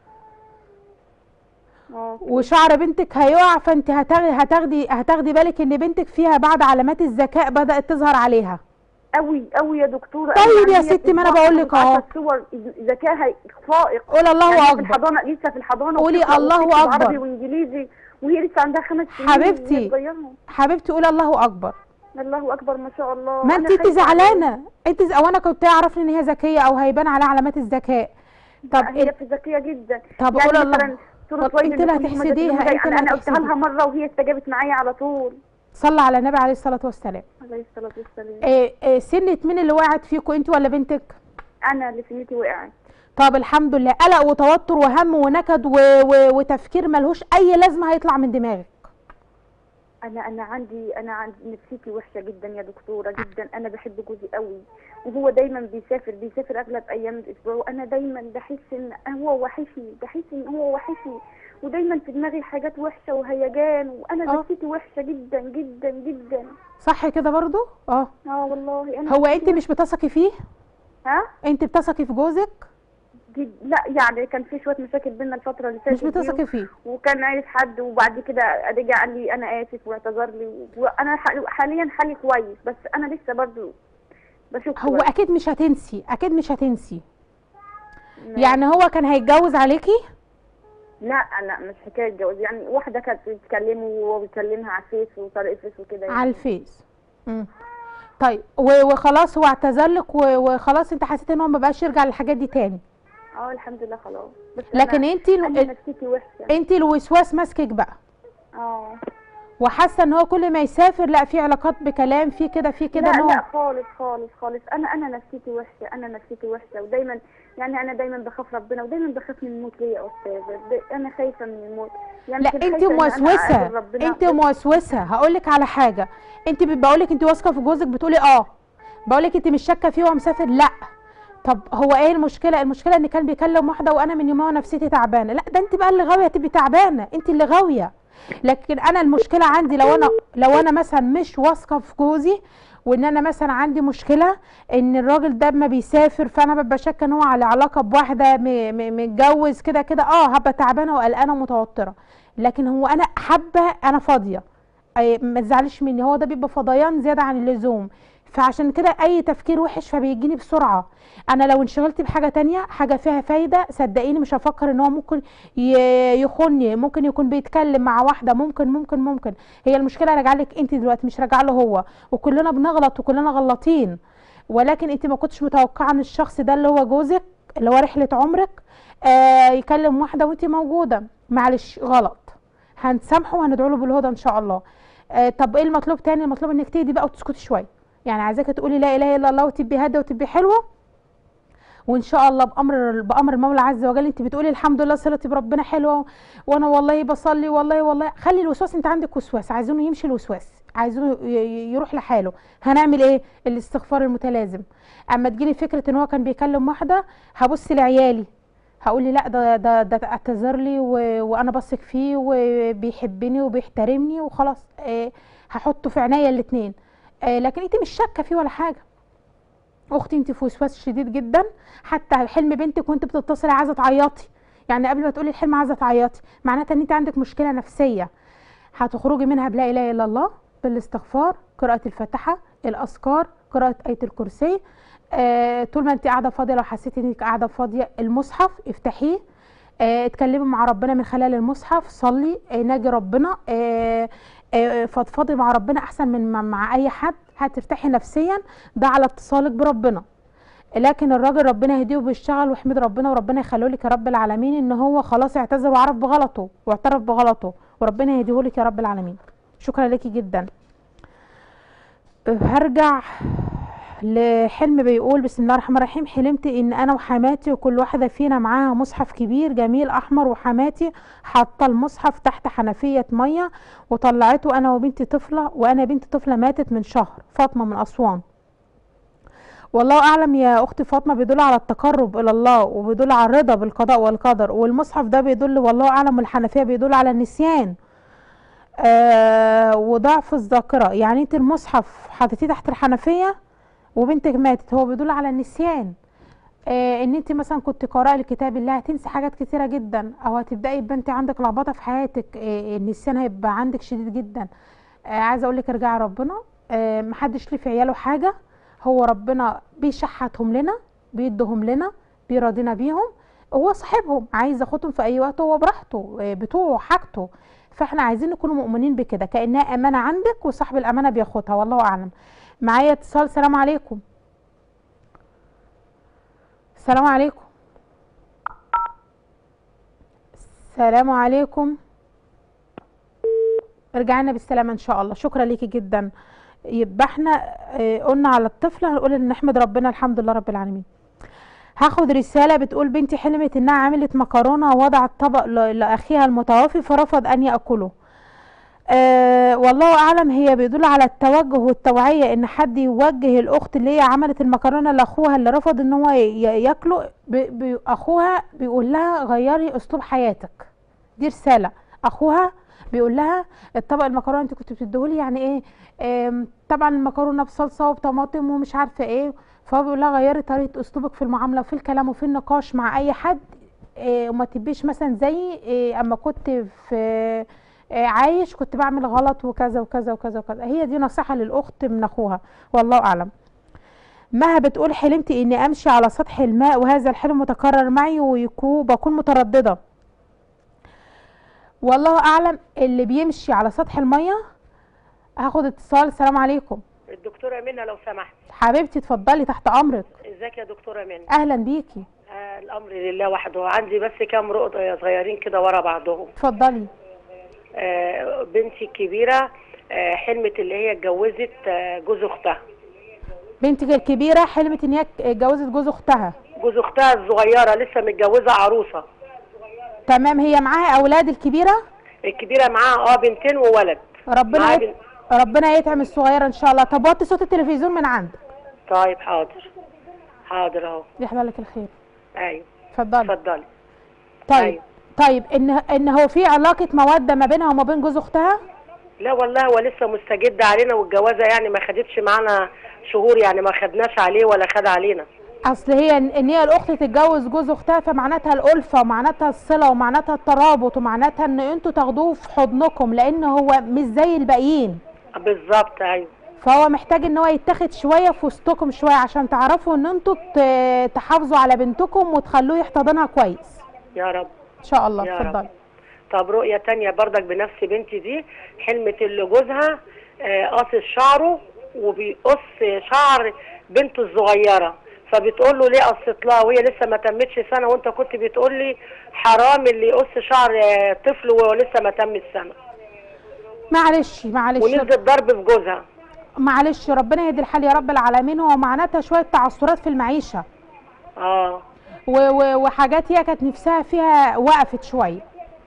اه وشعر بنتك هيقع فانت هتاخدي هتاخدي هتاخدي بالك ان بنتك فيها بعض علامات الذكاء بدات تظهر عليها. قوي قوي يا دكتوره. طيب يا يعني هي ستي ما انا بقول لك اهو. الصور ذكائها فائق. قول الله يعني في اكبر. الحضانه لسه في الحضانه قولي وبتقرأ الله وبتكتب أكبر. عربي وانجليزي وهي لسه عندها خمس سنين. حبيبتي. وهي صغيرة. حبيبتي قولي الله اكبر. الله اكبر ما شاء الله. ما أنا انت انت خايفة عليها. زعلانه انت ز... او انا كنت اعرف ان هي ذكيه او هيبان عليها علامات الذكاء. طب لا، هي في ذكيه جدا. طب يعني قول الله. مثلا سورة طب ويل انت اللي لكل همزة هتحسديها، لمزة. انت اللي انا قلتها هتحسديها. لها مره وهي استجابت معايا على طول. صلى على النبي عليه الصلاه والسلام. عليه الصلاه والسلام. إيه إيه سنة مين اللي وقعت فيكم، انت ولا بنتك؟ انا اللي سنتي وقعت. طب الحمد لله. قلق وتوتر وهم ونكد و... و... وتفكير ملهوش اي لازمه هيطلع من دماغك. انا انا عندي انا عندي نفسيتي وحشه جدا يا دكتوره جدا. انا بحب جوزي قوي وهو دايما بيسافر بيسافر اغلب ايام الاسبوع، وانا دايما بحس ان هو وحشني، بحس ان هو وحشني، ودايما في دماغي حاجات وحشه وهيجان، وانا اه. نفسيتي وحشه جدا جدا جدا. صح كده برضو؟ اه. اه والله انا هو نفسيتي انت مش بتثقي فيه؟ ها انت بتثقي في جوزك؟ جد... لا يعني كان في شويه مشاكل بينا الفتره اللي فاتت مش دي، بتثقي فيه. وكان عايز حد، وبعد كده رجع قال لي انا اسف واعتذر لي، وانا ح- حاليا حالي كويس، بس انا لسه برضه بشوف هو كويس. اكيد مش هتنسي، اكيد مش هتنسي. يعني هو كان هيتجوز عليكي؟ لا لا مش حكايه جواز، يعني واحده كانت بتكلمه وهو بيكلمها على الفيس وطريق فيس وكده يعني. على الفيس. امم طيب و- وخلاص هو اعتذر لك و- وخلاص انت حسيت ان هو ما بقاش يرجع للحاجات دي تاني. اه الحمد لله خلاص. بس لكن أنا انت انا نفسيتي وحشه. انت الوسواس ماسكك بقى، اه وحاسه ان هو كل ما يسافر لا في علاقات بكلام في كده في كده لا ان هو لا خالص خالص خالص. انا انا نفسيتي وحشه، انا نفسيتي وحشه، ودايما يعني انا دايما بخاف ربنا، ودايما بخاف من الموت ليه يا استاذه. ب- انا خايفه من الموت. يعني لا مش انت خايفة إن أنا موسوسه، أقابل ربنا، انت بس موسوسه. هقول لك على حاجه، انت بقول لك انت واثقه في جوزك بتقولي اه، بقول لك انت مش شاكه فيه وهو مسافر لا. طب هو ايه المشكله؟ المشكله ان كان بيكلم واحده وانا من يومها نفسيتي تعبانه. لا ده انت بقى اللي غاويه تبقي تعبانه، انت اللي غاويه. لكن انا المشكله عندي لو انا لو انا مثلا مش واثقه في جوزي، وان انا مثلا عندي مشكله ان الراجل ده ما بيسافر، فانا ببقى شاكه ان هو على علاقه بواحده م- م- متجوز كده كده، اه هبقى تعبانه وقلقانه ومتوتره. لكن هو انا حابه، انا فاضيه، أي ما تزعليش مني، هو ده بيبقى فضيان زياده عن اللزوم. فعشان كده اي تفكير وحش فبيجيني بسرعه. انا لو انشغلت بحاجه تانية حاجه فيها فايده صدقيني مش هفكر ان هو ممكن ي- يخوني، ممكن يكون بيتكلم مع واحده، ممكن ممكن ممكن هي المشكله راجعه لك انت دلوقتي مش راجعه له هو. وكلنا بنغلط وكلنا غلطين، ولكن انت ما كنتش متوقعه ان الشخص ده اللي هو جوزك اللي هو رحله عمرك آه يكلم واحده وانت موجوده. معلش غلط، هنسامحه وهندعو له بالهدى ان شاء الله. آه طب ايه المطلوب تاني؟ المطلوب انك تهدي بقى وتسكتي شويه، يعني عايزاكي تقولي لا اله الا الله وتبقي هاديه وتبقي حلوه، وان شاء الله بامر بامر المولى عز وجل انت بتقولي الحمد لله صلتي بربنا حلوه، وانا والله بصلي والله والله. خلي الوسواس، انت عندك وسواس عايزينه يمشي، الوسواس عايزينه يروح لحاله. هنعمل ايه؟ الاستغفار المتلازم. اما تجيلي فكره ان هو كان بيكلم واحده، هبص لعيالي هقول لي لا ده ده ده اعتذر لي وانا بثق فيه وبيحبني وبيحترمني وخلاص، اه هحطه في عينيا الاثنين. اه لكن انت مش شاكه فيه ولا حاجه. اختي انت في وسواس شديد جدا، حتى حلم بنتك وانت بتتصلي عايزه تعيطي، يعني قبل ما تقولي الحلم عايزه تعيطي، معناتها ان انت عندك مشكله نفسيه. هتخرجي منها بلا اله الا الله، بالاستغفار، قراءه الفاتحه، الاذكار، قراءه ايه الكرسي. آه طول ما انت قاعده فاضيه، لو حسيتي انك قاعده فاضيه، المصحف افتحيه، آه اتكلمي مع ربنا من خلال المصحف، صلي، آه ناجي ربنا، آه آه فضفضي مع ربنا احسن من مع اي حد، هترتاحي نفسيا، ده على اتصالك بربنا. لكن الراجل ربنا يهديه وبيشتغل ويحمد ربنا وربنا يخليه لك يا رب العالمين، ان هو خلاص اعتذر وعرف بغلطه واعترف بغلطه، وربنا يهديه لك يا رب العالمين. شكرا لك جدا. هرجع لحلم بيقول بسم الله الرحمن الرحيم. حلمت ان انا وحماتي وكل واحده فينا معاها مصحف كبير جميل احمر، وحماتي حاطه المصحف تحت حنفيه ميه وطلعته انا وبنتي طفله، وانا بنتي طفله ماتت من شهر، فاطمه من اسوان. والله اعلم يا اختي فاطمه، بيدل على التقرب الى الله وبيدل على الرضا بالقضاء والقدر، والمصحف ده بيدل والله اعلم، والحنفيه بيدل على النسيان آه وضعف الذاكره. يعني انت المصحف حطيتيه تحت الحنفيه وبنتك ماتت، هو بيدل على النسيان. آه ان انت مثلا كنت قارئه لكتاب الله هتنسي حاجات كتيره جدا، او هتبداي يبقى انت عندك لخبطه في حياتك، آه النسيان هيبقى عندك شديد جدا. آه عايزه اقول لك ارجعي ربنا، آه محدش ليه في عياله حاجه، هو ربنا بيشحتهم لنا، بيدهم لنا، بيراضينا بيهم، هو صاحبهم، عايز ياخدهم في اي وقت هو براحته، آه بتوعه حاجته. فاحنا عايزين نكونوا مؤمنين بكده، كانها امانه عندك وصاحب الامانه بياخدها، والله اعلم. معايا اتصال. سلام عليكم. السلام عليكم. السلام عليكم. رجعنا بالسلامه ان شاء الله. شكرا ليكي جدا. يبقى احنا قلنا على الطفله هنقول ان نحمد ربنا الحمد لله رب العالمين. هاخد رساله بتقول بنتي حلمت انها عملت مكرونه ووضعت طبق لاخيها المتوفي فرفض ان ياكله. أه والله اعلم، هي بيدل على التوجه والتوعيه، ان حد يوجه الاخت اللي هي عملت المكرونه لاخوها اللي رفض ان هو ياكله، بي اخوها بيقول لها غيري اسلوب حياتك. دي رساله اخوها بيقول لها الطبق المكرونه انت كنت بتديهولي يعني ايه، اه طبعا المكرونه بصلصه وبطماطم ومش عارفه ايه، فهو بيقول لها غيري طريقه اسلوبك في المعامله وفي الكلام وفي النقاش مع اي حد، اه وما تبقيش مثلا زي اه اما كنت في عايش كنت بعمل غلط وكذا وكذا وكذا وكذا. هي دي نصيحة للأخت من أخوها، والله أعلم. مها بتقول حلمت إني أمشي على سطح الماء وهذا الحلم متكرر معي وبكون مترددة. والله أعلم اللي بيمشي على سطح المية. هاخد اتصال. السلام عليكم. الدكتورة منى لو سمحت. حبيبتي اتفضلي تحت أمرك. ازيك يا دكتورة منى؟ أهلا بيكي. آه الأمر لله وحده. عندي بس كام رؤية صغيرين كده ورا بعضهم. اتفضلي. آه بنتي الكبيرة آه حلمت اللي هي اتجوزت آه جوز اختها. بنتك الكبيرة حلمت ان هي اتجوزت جوز اختها. جوز اختها الصغيرة لسه متجوزة عروسة. تمام. هي معاها اولاد الكبيرة؟ الكبيرة معاها اه بنتين وولد. ربنا يت... بن... ربنا يطعم الصغيرة ان شاء الله. طب وطي صوت التلفزيون من عندك. طيب حاضر حاضر اهو. يحلى لك الخير. ايوه اتفضلي. اتفضلي. طيب أيوه. طيب ان ان هو في علاقه موده ما بينها وما بين جوز اختها؟ لا والله هو لسه مستجد علينا، والجوازه يعني ما خدتش معانا شهور، يعني ما خدناش عليه ولا خد علينا. اصل هي ان هي الاخت تتجوز جوز اختها فمعناتها الالفه ومعناتها الصله ومعناتها الترابط ومعناتها ان انتوا تاخدوه في حضنكم، لان هو مش زي الباقيين. بالظبط ايوه. فهو محتاج ان هو يتاخد شويه في وسطكم شويه عشان تعرفوا ان انتوا تحافظوا على بنتكم وتخلوه يحتضنها كويس. يا رب ان شاء الله. اتفضلي. طب رؤيه تانية بردك بنفس بنتي دي، حلمت اللي جوزها قاصص شعره وبيقص شعر بنته الصغيره، فبتقول له ليه قصت لها وهي لسه ما تمتش سنه، وانت كنت بتقول لي حرام اللي يقص شعر طفل وهو لسه ما تمش سنه. معلش معلش ونزلت ضرب في جوزها. معلش ربنا يهدي الحال يا رب العالمين. هو معناتها شويه تعثرات في المعيشه. اه و و وحاجات هي كانت نفسها فيها وقفت شويه.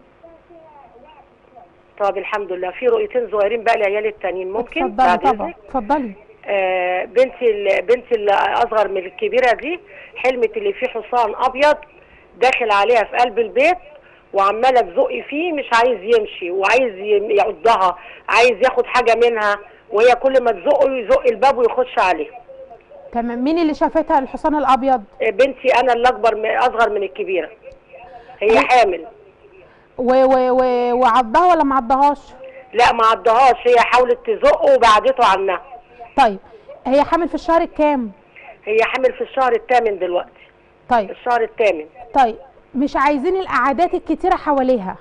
طب الحمد لله. في رؤيتين صغيرين بقى لعيال التانيين ممكن؟ اتفضلي طبعا اتفضلي. آه بنتي بنتي اللي اصغر من الكبيره دي حلمت اللي فيه حصان ابيض داخل عليها في قلب البيت وعماله تزق فيه مش عايز يمشي وعايز يعضها، عايز ياخد حاجه منها، وهي كل ما تزقه يزق الباب ويخش عليه. تمام. مين اللي شافتها الحصان الابيض؟ آه بنتي انا اللي اكبر من اصغر من الكبيره. هي حامل. و و و وعضها ولا ما عضهاش؟ لا ما عضهاش، هي حاولت تزقه وبعدته عنها. طيب هي حامل في الشهر الكام؟ هي حامل في الشهر الثامن دلوقتي. طيب الشهر الثامن. طيب مش عايزين القعدات الكتيره حواليها.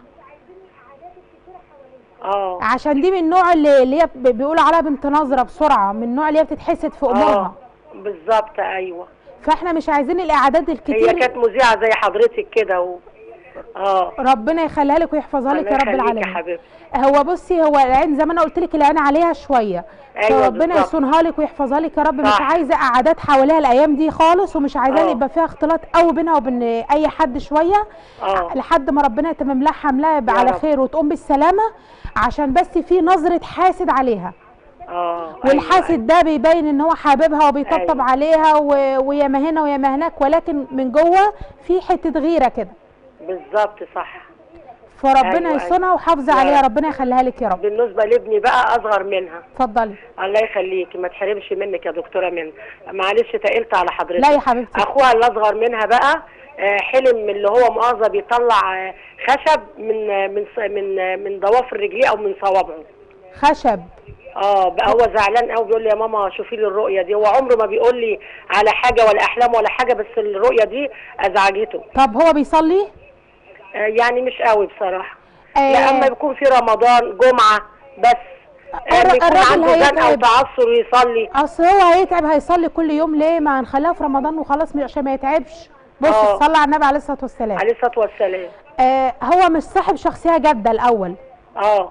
اه عشان دي من النوع اللي, اللي هي بيقولوا عليها بنت نظره بسرعه، من النوع اللي هي بتتحسد في امورها. اه بالظبط ايوه. فاحنا مش عايزين القعدات الكتير. هي كانت مذيعه زي حضرتك كده و... اه ربنا يخليها لك ويحفظها لك يا رب العالمين. يا حبيبتي. هو بصي هو العين زي ما انا قلت لك العين عليها شويه. أيوة فربنا يصونها لك ويحفظها لك يا رب. صح. مش عايزه قعدات حواليها الايام دي خالص، ومش عايزاه أوه. يبقى فيها اختلاط قوي بينها وبين اي حد شويه. أوه. لحد ما ربنا يتمم لها حملها على رب. خير وتقوم بالسلامه، عشان بس في نظره حاسد عليها. اه والحاسد أيوة. ده بيبين ان هو حاببها وبيطبطب أيوة. عليها و... ويا ما هنا ويا ما هناك، ولكن من جوه في حته غيره كده. بالظبط صح. فربنا أيوة يصونها وحافظ عليها، ربنا يخليها لك يا رب. بالنسبه لابني بقى اصغر منها. اتفضلي. الله يخليكي ما تحرمش منك يا دكتوره منى، معلش تقلت على حضرتك. لا يا حبيبتي. اخوها اللي اصغر منها بقى حلم اللي هو مؤاخذه بيطلع خشب من من من من ضوافر رجليه او من صوابعه. خشب. اه بقى هو زعلان قوي بيقول لي يا ماما شوفي لي الرؤيه دي. هو عمره ما بيقول لي على حاجه ولا احلام ولا حاجه، بس الرؤيه دي ازعجته. طب هو بيصلي؟ آه يعني مش قوي بصراحه. آه لما يكون في رمضان جمعه بس. آه يكون عنده زن او تعثر ويصلي. اصل هو هيتعب هيصلي كل يوم ليه؟ ما هنخليها في رمضان وخلاص عشان ما يتعبش. بص صلى على النبي عليه الصلاه والسلام. عليه الصلاه والسلام. آه هو مش صاحب شخصيه جاده الاول. اه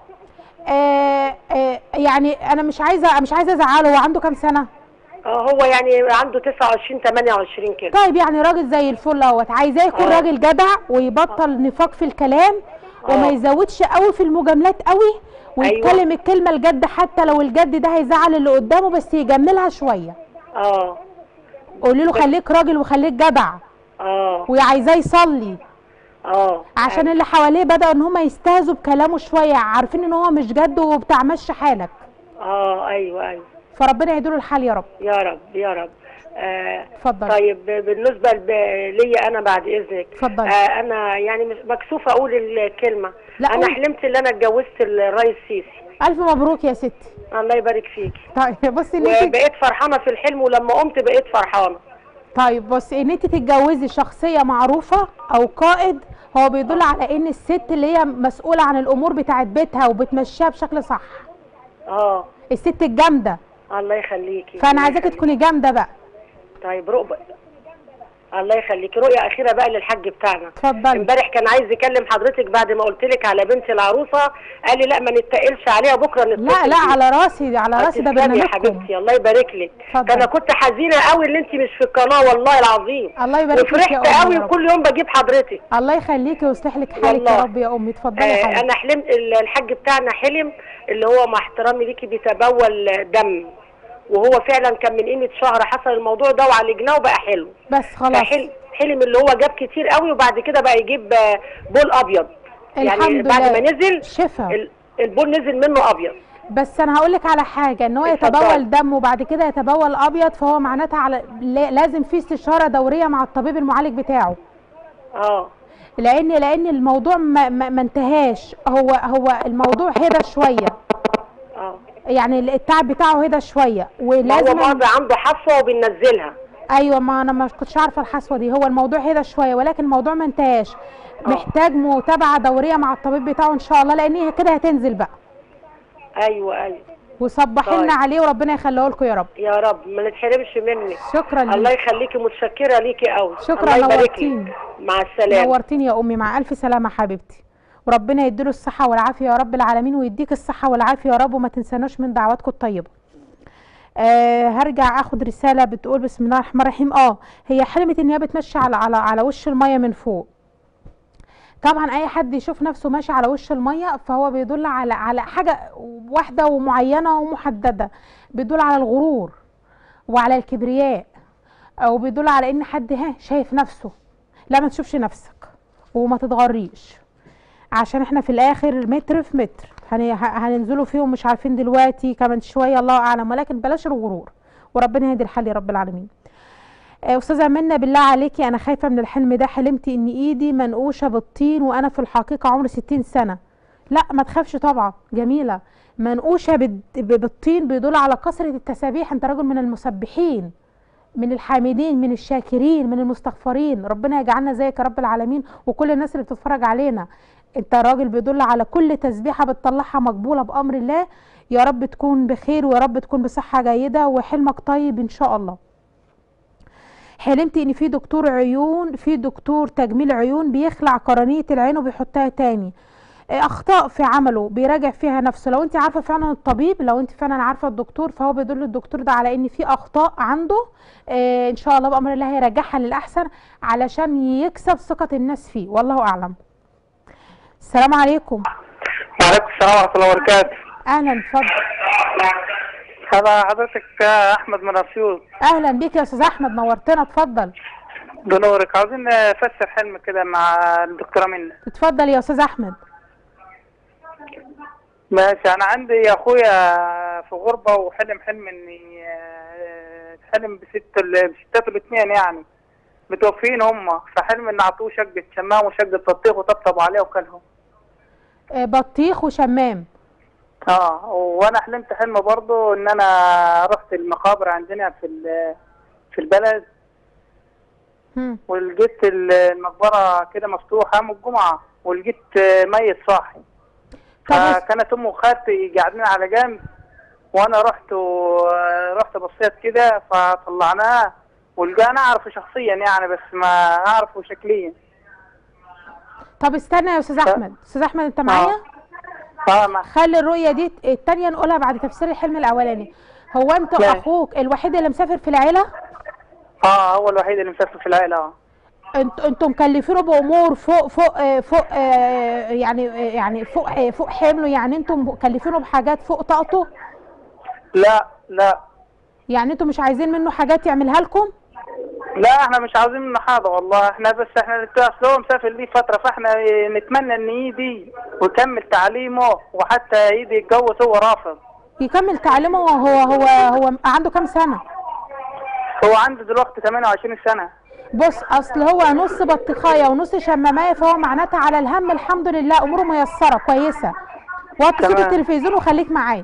آه آه يعني انا مش عايزه مش عايزه ازعله. هو عنده كام سنه؟ اه هو يعني عنده تسعة وعشرين تمانية وعشرين كده. طيب يعني راجل زي الفل اهوت. عايزاه يكون أوه. راجل جدع ويبطل أوه. نفاق في الكلام. أوه. وما يزودش قوي في المجاملات قوي، ويتكلم أيوة. الكلمه الجد حتى لو الجد ده هيزعل اللي قدامه، بس يجملها شويه. اه قولي له خليك راجل وخليك جدع. اه وعايزاه يصلي. اه عشان أيوة. اللي حواليه بدأوا ان هم يستهزوا بكلامه شويه، عارفين ان هو مش جد وبتاع مشي حالك. اه ايوه ايوه. فربنا يهديله الحال يا رب. يا رب يا رب. اتفضل. آه طيب بالنسبه ليا انا بعد اذنك. اتفضل. آه انا يعني مكسوفه اقول الكلمه. لا انا قول. حلمت ان انا اتجوزت الرئيس السيسي. الف مبروك يا ستي. الله يبارك فيكي. طيب بصي وبقيت فرحانه في الحلم، ولما قمت بقيت فرحانه. طيب بصي ان انت تتجوزي شخصيه معروفه او قائد، هو بيدل على ان الست اللي هي مسؤوله عن الامور بتاعت بيتها وبتمشيها بشكل صح. اه الست الجامده. الله يخليكي. فانا عايزاكي تكوني جامده بقى. طيب رؤبه الله يخليكي. رؤيه اخيره بقى للحاج بتاعنا. اتفضلي. امبارح كان عايز يكلم حضرتك بعد ما قلت لك على بنت العروسه، قال لي لا ما نتقلش عليها بكره نتصل. لا لا على راسي على راسي ده برنامجكم يا حبيبتي. الله يبارك لك. انا كنت حزينه قوي ان انت مش في القناه والله العظيم. الله يبارك فيك يا وفرحت قوي وكل يوم بجيب حضرتك. الله يخليكي ويصلح لك حالك يا رب يا امي. اتفضلي يا حبيبتي. آه انا حلمت الحاج بتاعنا حلم اللي هو مع احترامي ليكي بيتبول دم، وهو فعلا كان من قيمه شهر حصل الموضوع ده وعالجناه وبقى حلو. بس خلاص. حلم حلم اللي هو جاب كتير قوي وبعد كده بقى يجيب بول ابيض. يعني بعد ما نزل شفا البول نزل منه ابيض. بس انا هقول لك على حاجه، ان هو يتبول دم وبعد كده يتبول ابيض، فهو معناتها على لازم في استشاره دوريه مع الطبيب المعالج بتاعه. اه لان لان الموضوع ما, ما, ما انتهاش. هو هو الموضوع هدى شويه. اه يعني التعب بتاعه هدى شويه ولازم. هو عنده حصوه وبننزلها. ايوه ما انا ما كنتش عارفه الحصوه دي. هو الموضوع هدى شويه ولكن الموضوع ما انتهاش. محتاج متابعه دوريه مع الطبيب بتاعه ان شاء الله، لان هي كده هتنزل بقى. ايوه ايوه. وصبحي لنا طيب. عليه وربنا يخليه لكم يا رب. يا رب ما نتحرمش منك. شكرا ليك. الله يخليكي، متشكره ليكي قوي. شكرا، الله يبارك لك. نورتيني. مع السلامه. نورتيني يا امي، مع الف سلامه حبيبتي، وربنا يديله الصحه والعافيه يا رب العالمين، ويديك الصحه والعافيه يا رب، وما تنساناش من دعواتكم الطيبه. آه هرجع اخد رساله بتقول بسم الله الرحمن الرحيم. اه هي حلمت ان هي بتمشي على على على وش الميه من فوق. طبعا اي حد يشوف نفسه ماشي على وش الميه فهو بيدل على على حاجه واحده ومعينه ومحدده، بيدل على الغرور وعلى الكبرياء، او بيدل على ان حد ها شايف نفسه. لا، ما تشوفش نفسك وما تتغريش، عشان احنا في الاخر متر في متر هننزلوا فيهم، مش عارفين دلوقتي كمان شويه الله اعلم، ولكن بلاش الغرور وربنا يهدي الحل يا رب العالمين. استاذه منى بالله عليكي انا خايفه من الحلم ده، حلمت ان ايدي منقوشه بالطين وانا في الحقيقه عمري ستين سنه. لا ما تخافش طبعا، جميله. منقوشه بالطين بيدل على كثره التسابيح، انت رجل من المسبحين، من الحامدين، من الشاكرين، من المستغفرين، ربنا يجعلنا زيك يا رب العالمين، وكل الناس اللي بتتفرج علينا. انت راجل بيدل على كل تسبيحه بتطلعها مقبوله بامر الله. يا رب تكون بخير ويا رب تكون بصحه جيده وحلمك طيب ان شاء الله. حلمت ان في دكتور عيون، في دكتور تجميل عيون بيخلع قرنيه العين وبيحطها تاني. اخطاء في عمله بيراجع فيها نفسه. لو انت عارفه فعلا الطبيب، لو انت فعلا عارفه الدكتور، فهو بيدل الدكتور ده على ان في اخطاء عنده. اه ان شاء الله بامر الله هيرجعها للاحسن علشان يكسب ثقه الناس فيه، والله اعلم. السلام عليكم. وعليكم السلام ورحمه الله وبركاته. اهلا، اتفضل. هذا حضرتك احمد من اسيوط. اهلا بيك يا استاذ احمد، نورتنا، اتفضل. بنورك. عاوزين نفسر حلم كده مع الدكتوره منى. اتفضل يا استاذ احمد. ماشي. انا عندي اخويا في غربه وحلم حلم اني حلم بست بستات الاثنين يعني متوفين هم، فحلم ان اعطوه شقه شمام وشقه بطيخ وطبطبوا عليه وكلهم. اه بطيخ وشمام. اه وانا حلمت حلم برضه ان انا رحت المقابر عندنا في في البلد هم. ولقيت المقبره كده مفتوحه من الجمعه، ولقيت ميت صاحي. فكانت امه وخالتي قاعدين على جنب، وانا رحت ورحت بصيت كده فطلعناه ولقينا اعرفه شخصيا يعني، بس ما اعرفه شكليا. طب استنى يا استاذ احمد. استاذ احمد انت معايا؟ اه. خلي الرؤيه دي الثانيه نقولها بعد تفسير الحلم الاولاني. هو انت اخوك الوحيد اللي مسافر في العيله؟ اه هو الوحيد اللي مسافر في العيله. اه انت انتوا مكلفينه بامور فوق فوق فوق آه يعني يعني فوق آه فوق حمله، يعني انتوا مكلفينه بحاجات فوق طاقته؟ لا لا. يعني انتوا مش عايزين منه حاجات يعملها لكم؟ لا احنا مش عاوزين منه حاجه والله، احنا بس احنا اصل هو مسافر ليه فتره، فاحنا نتمنى ان يجي ويكمل تعليمه، وحتى يجي يتجوز هو رافض. يكمل تعليمه؟ هو هو هو عنده كام سنه؟ هو عنده دلوقتي ثمانية وعشرين سنه. بص اصل هو نص بطيخايه ونص شمامايه، فهو معناتها على الهم الحمد لله اموره ميسره كويسه. وطي صوت التلفزيون وخليك معايا.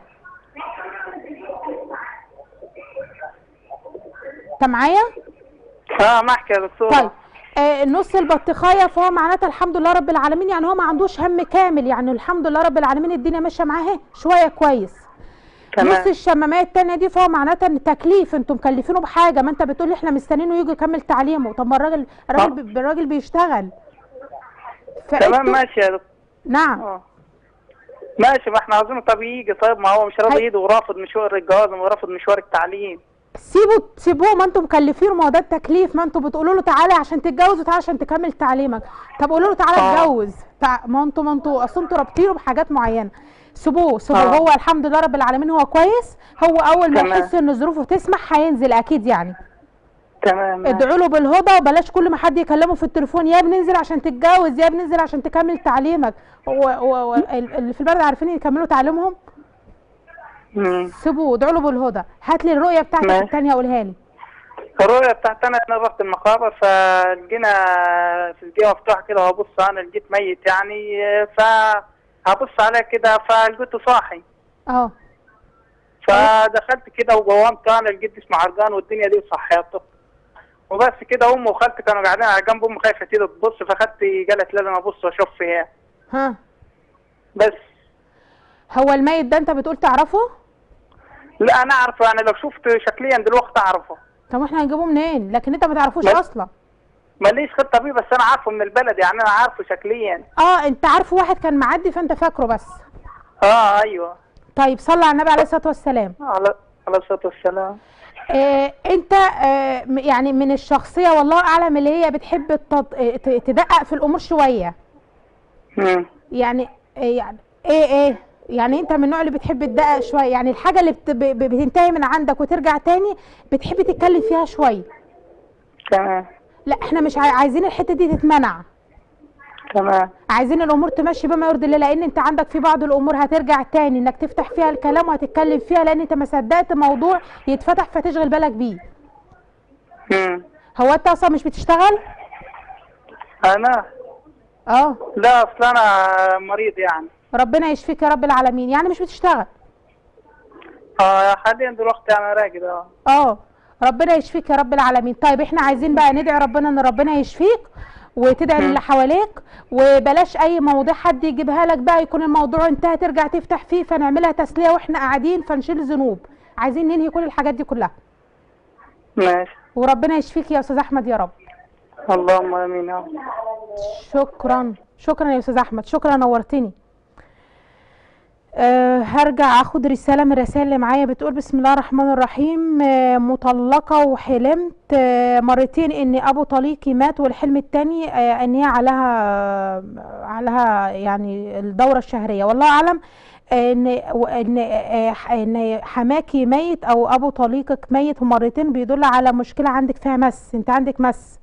انت معايا؟ اه معك يا دكتور. طيب آه نص البطيخايه فهو معناتها الحمد لله رب العالمين، يعني هو ما عندوش هم كامل، يعني الحمد لله رب العالمين الدنيا ماشيه معاه شويه كويس. تمام. نص الشماميه الثانيه دي فهو معناتها ان تكليف، انتم مكلفينه بحاجه، ما انت بتقول لي احنا مستنيينه يجي يكمل تعليمه، طب ما الراجل الراجل الراجل بيشتغل. تمام ماشي يا دكتور. نعم. اه ماشي. ما احنا عاوزينه طب يجي، طيب ما هو مش راضي يجي ورافض مشوار الجواز ورافض مشوار التعليم. سيبوا سيبوه، ما انتم مكلفينه، ما هو ده التكليف، ما انتم بتقولوا له تعالى عشان تتجوز وتعالى عشان تكمل تعليمك. طب قولوا له تعالى اتجوز، ما انتم ما انتم اصل انتم رابطينه بحاجات معينه. سيبوه سيبوه. آه. هو الحمد لله رب العالمين هو كويس، هو اول ما يحس ان ظروفه تسمح هينزل اكيد يعني. تمام. ادعوا له بالهدى، وبلاش كل ما حد يكلمه في التليفون يا ابني انزل عشان تتجوز، يا ابني انزل عشان تكمل تعليمك. هو اللي في البلد عارفين يكملوا تعليمهم؟ امم سيبوه، ادعوا له بالهدى. هات لي الرؤيه بتاعتك الثانيه قولها لي. الرؤيه بتاعتي انا انا رحت المقابر فلقينا في الجهه مفتوحه كده، وابص انا لقيت ميت يعني، فهبص عليه كده فلقيته صاحي. اه فدخلت كده وقومت انا لقيت جسمي عرقان والدنيا دي صحيته، وبس كده. امي وخالتي كانوا قاعدين على جنب، امي خايفه كده تبص، فخدت قالت لازم ابص واشوف فيها. ها بس هو الميت ده انت بتقول تعرفه؟ لا انا اعرفه، انا لو شفت شكليا دلوقتي اعرفه. طب احنا هنجيبه منين؟ لكن انت ما تعرفوش ما- اصلا. ماليش خطه بيه، بس انا عارفه من البلد، يعني انا عارفه شكليا. اه انت عارفه واحد كان معدي فانت فاكره بس. اه ايوه. طيب صلى على النبي عليه الصلاه والسلام. على على الصلاه والسلام. آه انت آه م- يعني من الشخصيه والله اعلم اللي هي بتحب التط... آه، ت- تدقق في الامور شويه. امم يعني آه يعني ايه ايه يعني انت من النوع اللي بتحب تدقق شويه، يعني الحاجه اللي بت... ب- ب- بتنتهي من عندك وترجع تاني بتحب تتكلم فيها شويه. تمام لا احنا مش عاي- عايزين الحته دي تتمنع. تمام. عايزين الامور تمشي بما يرضي الله، لان انت عندك في بعض الامور هترجع تاني انك تفتح فيها الكلام وهتتكلم فيها، لان انت ما صدقت موضوع يتفتح فتشغل بالك بيه. امم هو انت اصلا مش بتشتغل؟ انا اه لا، اصل انا مريض يعني. ربنا يشفيك يا رب العالمين. يعني مش بتشتغل؟ اه حاليا دلوقتي انا راقد. اه اه ربنا يشفيك يا رب العالمين. طيب احنا عايزين بقى ندعي ربنا ان ربنا يشفيك وتدعي للي حواليك، وبلاش اي مواضيع حد يجيبها لك بقى يكون الموضوع انتهى ترجع تفتح فيه فنعملها تسليه واحنا قاعدين فنشيل ذنوب. عايزين ننهي كل الحاجات دي كلها. ماشي. وربنا يشفيك يا استاذ احمد يا رب. اللهم امين يا رب. شكرا شكرا يا استاذ احمد، شكرا نورتني. أه هرجع اخد رساله من الرسائل اللي معايا. بتقول بسم الله الرحمن الرحيم. أه مطلقه وحلمت أه مرتين ان ابو طليقي مات، والحلم الثاني أه ان هي عليها عليها يعني الدوره الشهريه. والله اعلم ان ان ان حماكي ميت او ابو طليقك ميت، ومرتين بيدل على مشكله عندك فيها مس. انت عندك مس.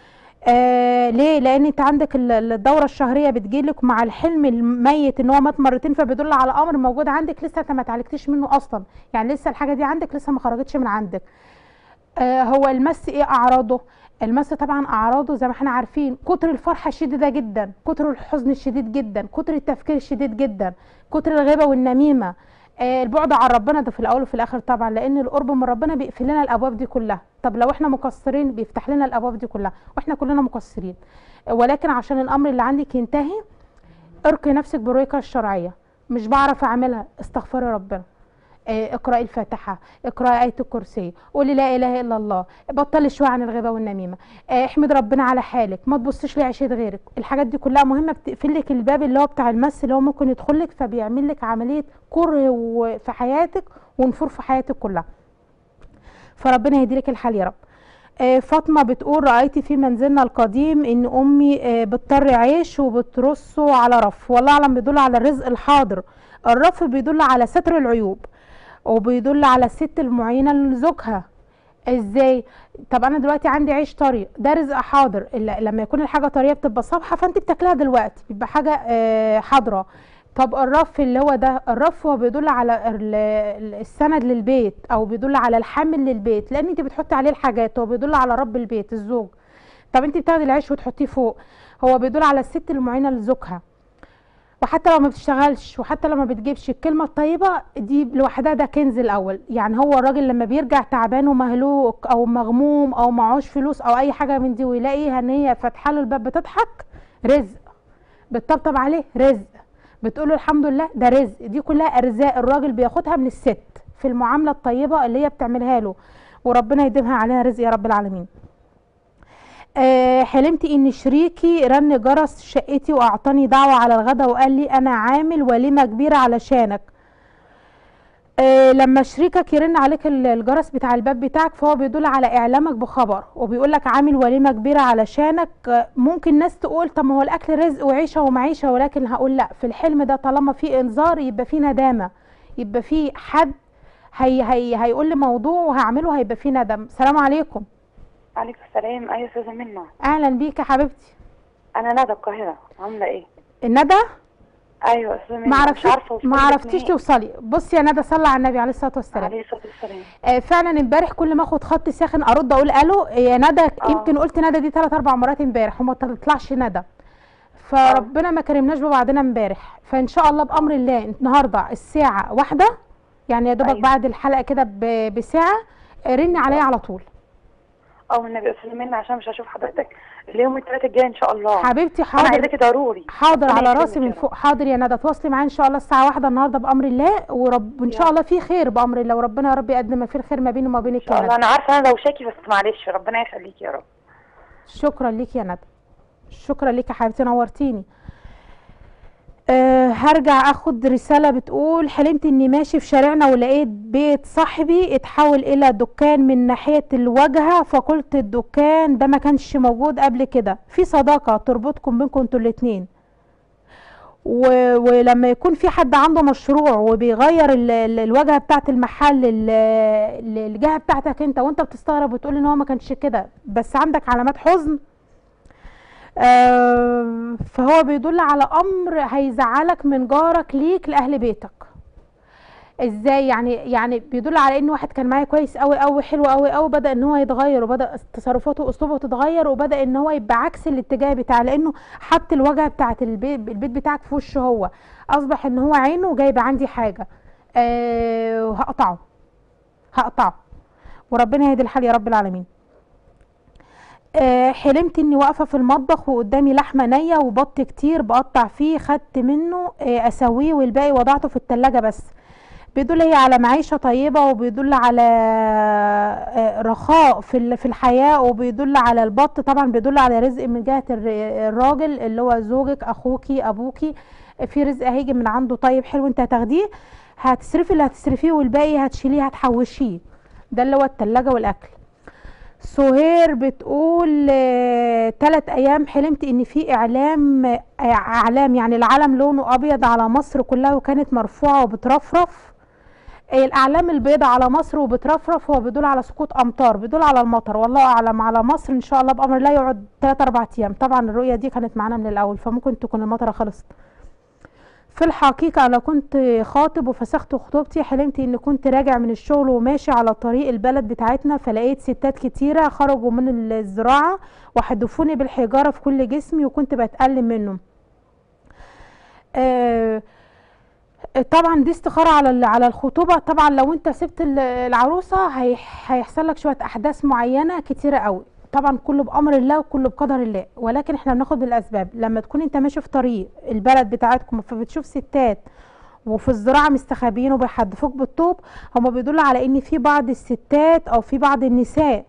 آه ليه؟ لان انت عندك الدوره الشهريه بتجيلك مع الحلم الميت ان هو مات مرتين، فبيدل على امر موجود عندك لسه انت ما اتعالجتيش منه اصلا، يعني لسه الحاجه دي عندك لسه ما خرجتش من عندك. آه هو المس ايه اعراضه؟ المس طبعا اعراضه زي ما احنا عارفين كتر الفرحه الشديده جدا، كتر الحزن الشديد جدا، كتر التفكير الشديد جدا، كتر الغيبه والنميمه، آه البعد عن ربنا. ده في الاول وفي الاخر طبعا، لان القرب من ربنا بيقفل لنا الابواب دي كلها. طب لو احنا مقصرين بيفتح لنا الابواب دي كلها، واحنا كلنا مقصرين. ولكن عشان الامر اللي عندك ينتهي ارقي نفسك بالرقيه الشرعيه. مش بعرف اعملها، استغفري ربنا. اقرأي الفاتحة، اقرأي آية الكرسي، قولي لا إله إلا الله، بطلي شوية عن الغيبة والنميمة، احمد ربنا على حالك، ما تبصيش لعيشة غيرك. الحاجات دي كلها مهمة، بتقفل لك الباب اللي هو بتاع المس اللي هو ممكن يدخل لك فبيعمل لك عملية كره في حياتك ونفور في حياتك كلها. فربنا يهدي لك الحال يا رب. آه فاطمه بتقول رأيت في منزلنا القديم ان امي آه بتطر عيش وبترصه على رف. والله اعلم بيدل على الرزق الحاضر. الرف بيدل على ستر العيوب، وبيدل على الست المعينه لزوجها. ازاي؟ طب انا دلوقتي عندي عيش طري، ده رزق حاضر. لما يكون الحاجه طريه بتبقى صبحه فانت بتاكلها دلوقتي بيبقى حاجه آه حاضره. طب الرف اللي هو ده، الرف هو بيدل على السند للبيت او بيدل على الحامل للبيت، لان انت بتحطي عليه الحاجات. هو بيدل على رب البيت الزوج. طب انت بتاخدي العيش وتحطيه فوق، هو بيدل على الست المعينه لزوجها. وحتى لو ما بتشتغلش وحتى لو ما بتجيبش، الكلمه الطيبه دي لوحدها ده كنز الاول. يعني هو الراجل لما بيرجع تعبان ومهلوك او مغموم او معهوش فلوس او اي حاجه من دي ويلاقيها ان هي فاتحه له الباب بتضحك، رزق. بتطبطب عليه، رزق. بتقول له الحمد لله، ده رزق. دي كلها ارزاق الراجل بياخدها من الست في المعامله الطيبه اللي هي بتعملها له، وربنا يديمها علينا رزق يا رب العالمين. أه حلمت ان شريكي رن جرس شقتي واعطاني دعوه على الغدا وقال لي انا عامل وليمه كبيره علشانك. أه لما شريكك يرن عليك الجرس بتاع الباب بتاعك فهو بيدل على اعلامك بخبر، وبيقول لك عامل وليمه كبيره علشانك. أه ممكن ناس تقول طب ما هو الاكل رزق وعيشه ومعيشه، ولكن هقول لا، في الحلم ده طالما في انذار يبقى في ندامه، يبقى في حد هي هي هيقول لي موضوع وهعمله هيبقى في ندم. سلام عليكم. عليكم السلام. ايوه استاذه منى. اهلا بيك يا حبيبتي. انا ندى القاهره. عامله ايه؟ الندى؟ ايوه استاذه منى. ما عرفتيش ما عرفتيش توصلي. بصي يا ندى، صلي على النبي عليه الصلاه والسلام. عليه الصلاه والسلام. آه فعلا امبارح كل ما اخد خط ساخن ارد اقول الو يا ندى. آه. يمكن قلت ندى دي ثلاث اربع مرات امبارح وما تطلعش ندى، فربنا ما كرمناش ببعضنا امبارح. فان شاء الله بامر الله النهارده الساعه واحدة، يعني يا دوبك أيوة. بعد الحلقه كده بساعه رني عليا على طول. اه والنبي استاذه منى عشان مش هشوف حضرتك اليوم الثلاث الجاي ان شاء الله. حبيبتي انا حاضر، عايزاكي ضروري. حاضر ربنا على يكرمك راسي من يا رب. فوق. حاضر يا ندى، تواصلي معايا ان شاء الله الساعه واحدة النهارده بامر الله، ورب ان شاء الله في خير بامر الله، وربنا يا رب يقدم ما فيه الخير ما بيني وما بينك ان شاء يا الله. ندى. انا عارفه انا لو شاكي بس معلش ربنا يخليكي يا رب. شكرا ليك يا ندى، شكرا ليك يا حبيبتي، نورتيني. أه هرجع اخد رساله بتقول: حلمت اني ماشي في شارعنا ولقيت بيت صاحبي اتحول الى دكان من ناحيه الواجهه، فقلت الدكان ده ما كانش موجود قبل كده، في صداقه تربطكم بينكم انتوا الاتنين، و- ولما يكون في حد عنده مشروع وبيغير ال- ال- الواجهه بتاعه المحل ال- ال- الجهه بتاعتك انت، وانت بتستغرب وتقول ان هو ما كانش كده بس عندك علامات حزن، آه، فهو بيدل على امر هيزعلك من جارك ليك لاهل بيتك. ازاي يعني؟ يعني بيدل على ان واحد كان معايا كويس قوي قوي حلو قوي قوي، بدا ان هو يتغير، وبدا تصرفاته واسلوبه تتغير، وبدا ان هو يبقى عكس الاتجاه بتاعه، لانه حط الواجهه بتاعه البيت البيت بتاعك في وشه، هو اصبح ان هو عينه جايبه عندي حاجه، أه هقطعه هقطعه وربنا يهدي الحال يا رب العالمين. أه حلمت اني واقفه في المطبخ وقدامي لحمه نيه وبط كتير بقطع فيه، خدت منه أه اسويه والباقي وضعته في التلاجة بس. بيدل هي على معيشة طيبة، وبيدل على آه، رخاء في ال- في الحياة، وبيدل على البط طبعا بيدل على رزق من جهة الر- الراجل اللي هو زوجك اخوكي ابوكي، في رزق هيجي من عنده طيب حلو انت هتاخديه، هتصرفي اللي هتصرفيه والباقي هتشيليه هتحوشيه، ده اللي هو التلاجة والاكل. سهير بتقول آه، تلات ايام حلمت ان في اعلام آه، اعلام يعني العلم لونه ابيض على مصر كلها، وكانت مرفوعه وبترفرف. آه، الاعلام البيضاء على مصر وبترفرف هو بيدل على سقوط امطار، بيدل على المطر، والله اعلم على مصر ان شاء الله بامر الله يقعد تلات اربع ايام. طبعا الرؤيه دي كانت معانا من الاول، فممكن تكون المطره خلصت. في الحقيقة أنا كنت خاطب وفسخت خطوبتي، حلمت إني كنت راجع من الشغل وماشي على طريق البلد بتاعتنا، فلقيت ستات كتيرة خرجوا من الزراعة وحدفوني بالحجارة في كل جسمي، وكنت بتألم منهم. آه طبعا دي استخارة على ال- على الخطوبة. طبعا لو انت سبت ال- العروسة هي- هيحصل لك شوية أحداث معينة كتيرة قوي، طبعا كله بأمر الله وكله بقدر الله، ولكن احنا بناخد بالأسباب. لما تكون انت ماشي في طريق البلد بتاعتكم فبتشوف ستات وفي الزراعة مستخبيين وبيحدفوك بالطوب، هما بيدل على ان في بعض الستات او في بعض النساء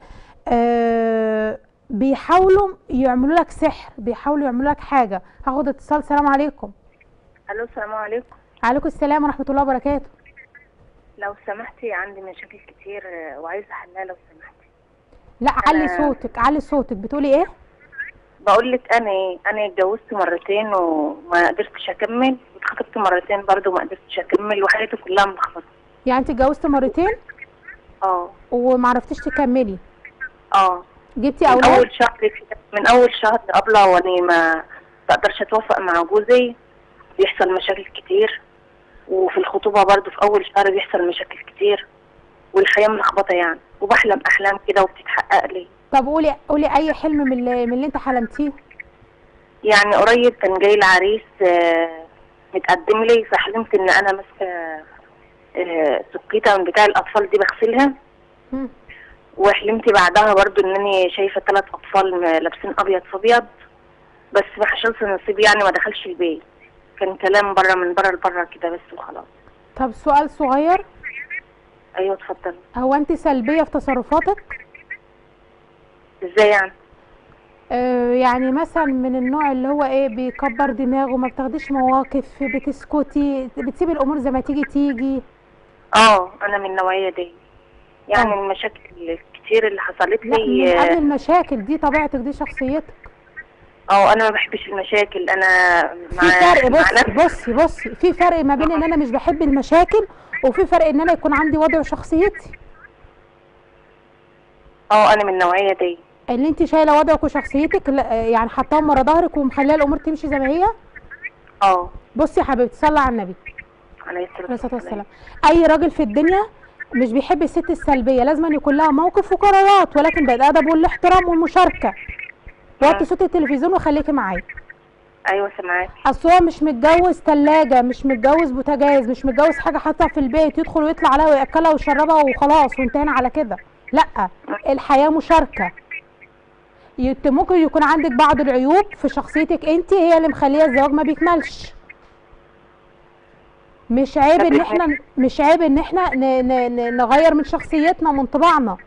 آه بيحاولوا يعملوا لك سحر، بيحاولوا يعملوا لك حاجة. هاخد اتصال. سلام عليكم. الو السلام عليكم. عليكم السلام ورحمة الله وبركاته. لو سمحتي عندي مشاكل كتير آه، وعايزه حلها لو سمحتي. لا علي أنا- صوتك، علي صوتك. بتقولي ايه؟ بقول لك انا انا اتجوزت مرتين وما قدرتش اكمل، واتخطبت مرتين برضو ما قدرتش اكمل، وحياتي كلها ملخبطه. يعني انت اتجوزت مرتين اه ومعرفتيش تكملي؟ اه جبتي من اولاد؟ اول شهر كده- من اول شهر قبله وانا ما بقدرش اتوافق مع جوزي، بيحصل مشاكل كتير، وفي الخطوبه برضو في اول شهر بيحصل مشاكل كتير، والحياه ملخبطه يعني، وبحلم احلام كده وبتتحقق لي. طب قولي قولي اي حلم من اللي, من اللي انت حلمتيه. يعني قريب كان جاي العريس آه، متقدم لي، فحلمت ان انا ماسكه آه، سكيته من بتاع الاطفال دي بغسلها، مم. وحلمت بعدها برضو انني شايفه ثلاث اطفال م- لابسين ابيض في ابيض، بس ما حصلش نصيب يعني ما دخلش البيت، كان كلام بره من بره لبره كده بس وخلاص. طب سؤال صغير، ايوه اتفضل. هو انت سلبية في تصرفاتك؟ ازاي يعني؟ آه يعني مثلا من النوع اللي هو ايه بيكبر دماغه، ما بتاخديش مواقف، بتسكتي، بتسيبي الامور زي ما تيجي تيجي؟ اه انا من النوعيه دي، يعني آه. المشاكل الكتير اللي حصلت لا لي من آه، قبل المشاكل دي طبيعتك، دي شخصيتك. اه انا ما بحبش المشاكل، انا مع في فرق، مع بصي نفسي. بصي بصي في فرق ما بين ان انا مش بحب المشاكل، وفي فرق ان انا يكون عندي وضع وشخصيتي. اه انا من النوعيه دي. اللي انت شايله وضعك وشخصيتك، لا، يعني حطاهم ورا ظهرك ومخليه الامور تمشي زي ما هي. اه بصي يا حبيبتي، صلي على النبي عليه عليه الصلاه والسلام. اي راجل في الدنيا مش بيحب الست السلبيه، لازم أن يكون لها موقف وقرارات، ولكن بالادب والاحترام والمشاركه. وطي صوت التلفزيون وخليكي معايا. ايوه سامعاك. اصل هو مش متجوز ثلاجه، مش متجوز بوتاجاز، مش متجوز حاجه حاطها في البيت يدخل ويطلع عليها وياكلها ويشربها وخلاص وانتهينا على كده. لا، الحياه مشاركه. يت- ممكن يكون عندك بعض العيوب في شخصيتك انت هي اللي مخليه الزواج ما بيكملش. مش عيب ان احنا مش عيب ان احنا ن- ن- ن- نغير من شخصيتنا ومن طباعنا.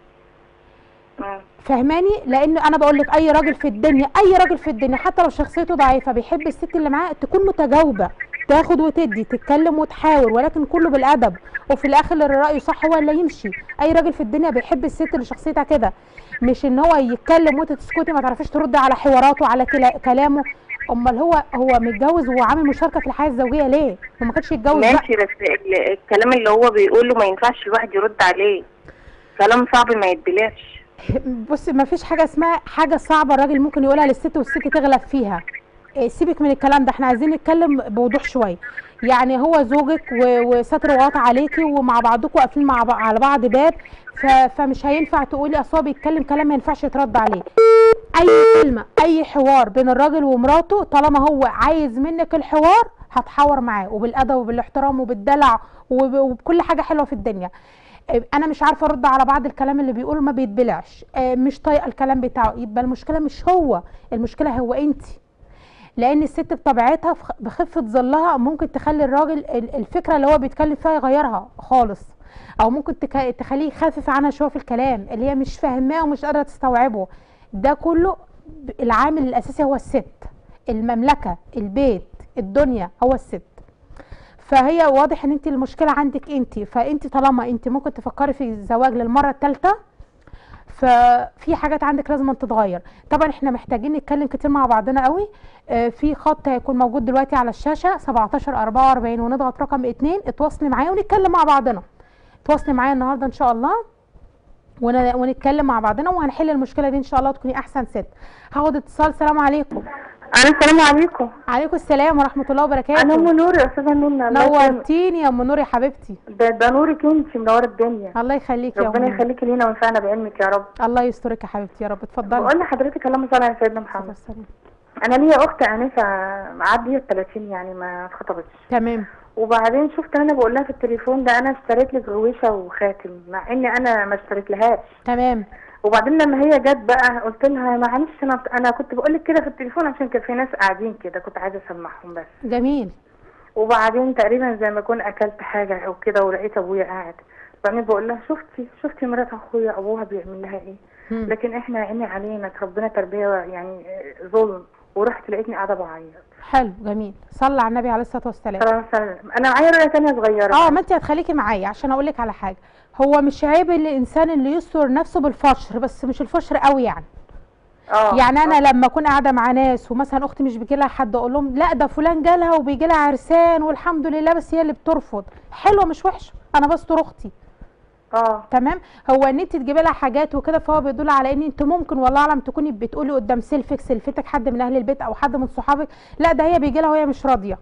فهماني؟ لان انا بقول لك اي راجل في الدنيا، اي راجل في الدنيا حتى لو شخصيته ضعيفه بيحب الست اللي معاه تكون متجاوبه، تاخد وتدي، تتكلم وتحاور، ولكن كله بالادب، وفي الاخر اللي رايه صح هو اللي يمشي. اي راجل في الدنيا بيحب الست اللي شخصيتها كده، مش ان هو يتكلم وانت تسكتي ما تعرفيش تردي على حواراته وعلى كلا- كلامه. امال هو هو متجوز وعامل مشاركه في الحياه الزوجيه ليه؟ هو ما كانش يتجوز بقى. ماشي، بس ال- الكلام اللي هو بيقوله ما ينفعش الواحد يرد عليه، كلام صعب ما يتبلعش. بص، ما فيش حاجه اسمها حاجه صعبه الراجل ممكن يقولها للست والست تغلب فيها. إيه، سيبك من الكلام ده، احنا عايزين نتكلم بوضوح شويه. يعني هو زوجك و- وستر وغطى عليكي ومع بعضكم قافلين مع بعض على بعض باب، ف- فمش هينفع تقولي اصل هو بيتكلم كلام ما ينفعش يترد عليه. اي كلمه، اي حوار بين الراجل ومراته طالما هو عايز منك الحوار هتحاور معاه وبالادب وبالاحترام وبالدلع وب- وبكل حاجه حلوه في الدنيا. انا مش عارفه ارد على بعض الكلام اللي بيقوله ما بيتبلعش، آه، مش طايقه الكلام بتاعه، يبقى المشكله مش هو، المشكله هو انت. لان الست بطبيعتها في- بخفه ظلها ممكن تخلي الراجل ال- الفكره اللي هو بيتكلم فيها يغيرها خالص، او ممكن تك- تخليه يخفف عنها شويه في الكلام اللي هي مش فاهماه ومش قادره تستوعبه. ده كله ب- العامل الاساسي هو الست، المملكه، البيت، الدنيا هو الست. فهي واضح ان انت المشكله عندك انت، فانت طالما انت ممكن تفكري في الزواج للمره الثالثه ففي حاجات عندك لازم تتغير. طبعا احنا محتاجين نتكلم كتير مع بعضنا قوي. آه، في خط هيكون موجود دلوقتي على الشاشه سبعتاشر اربعة واربعين ونضغط رقم اتنين، اتواصلي معايا ونتكلم مع بعضنا. اتواصلي معايا النهارده ان شاء الله ون- ونتكلم مع بعضنا وهنحل المشكله دي ان شاء الله وتكوني احسن ست. هاخد اتصال. السلام عليكم. السلام عليكم. عليكم السلام ورحمه الله وبركاته. انا ام نور يا استاذه منى. نورتيني يا ام نور يا حبيبتي. ده ده نورك انت، منوره الدنيا. الله يخليكي يا ام ربنا نور. يخليكي لينا وينفعنا بعلمك يا رب. الله يسترك يا حبيبتي يا رب. اتفضلي. بقول لحضرتك اللهم صل على سيدنا محمد. انا ليا اخت انسه معديه ال ثلاثين يعني ما اتخطبتش. تمام. وبعدين شفت انا بقول لها في التليفون ده انا اشتريت لك غويشه وخاتم مع اني انا ما اشتريت لهاش. تمام. وبعدين لما هي جت بقى قلت لها معلش انا انا كنت بقول لك كده في التليفون عشان كان في ناس قاعدين كده كنت عايزه اسمعهم بس. جميل. وبعدين تقريبا زي ما اكون اكلت حاجه او كده ولقيت ابويا قاعد، بعدين بقول لها شفتي شفتي مرات اخويا ابوها بيعمل لها ايه؟ مم. لكن احنا عيني علينا ربنا تربيه يعني ظلم. ورحت لقيتني قاعده بعيط. حلو جميل. صلى على النبي عليه الصلاه والسلام. صلى الله عليه وسلم. انا معايا رؤيه ثانيه صغيره. اه ما انت هتخليكي معايا عشان اقول لك على حاجه. هو مش عيب الانسان اللي يستر نفسه بالفشر، بس مش الفشر قوي يعني. اه يعني انا لما اكون قاعده مع ناس ومثلا اختي مش بيجي لها حد اقول لهم لا ده فلان جالها وبيجي لها عرسان والحمد لله، بس هي اللي بترفض. حلوه مش وحشه، انا بستر اختي. اه تمام. هو ان انت تجيبي لها حاجات وكده فهو بيدل على ان انت ممكن والله اعلم تكوني بتقولي قدام سلفك سلفتك حد من اهل البيت او حد من صحابك، لا ده هي بيجي لها وهي مش راضيه.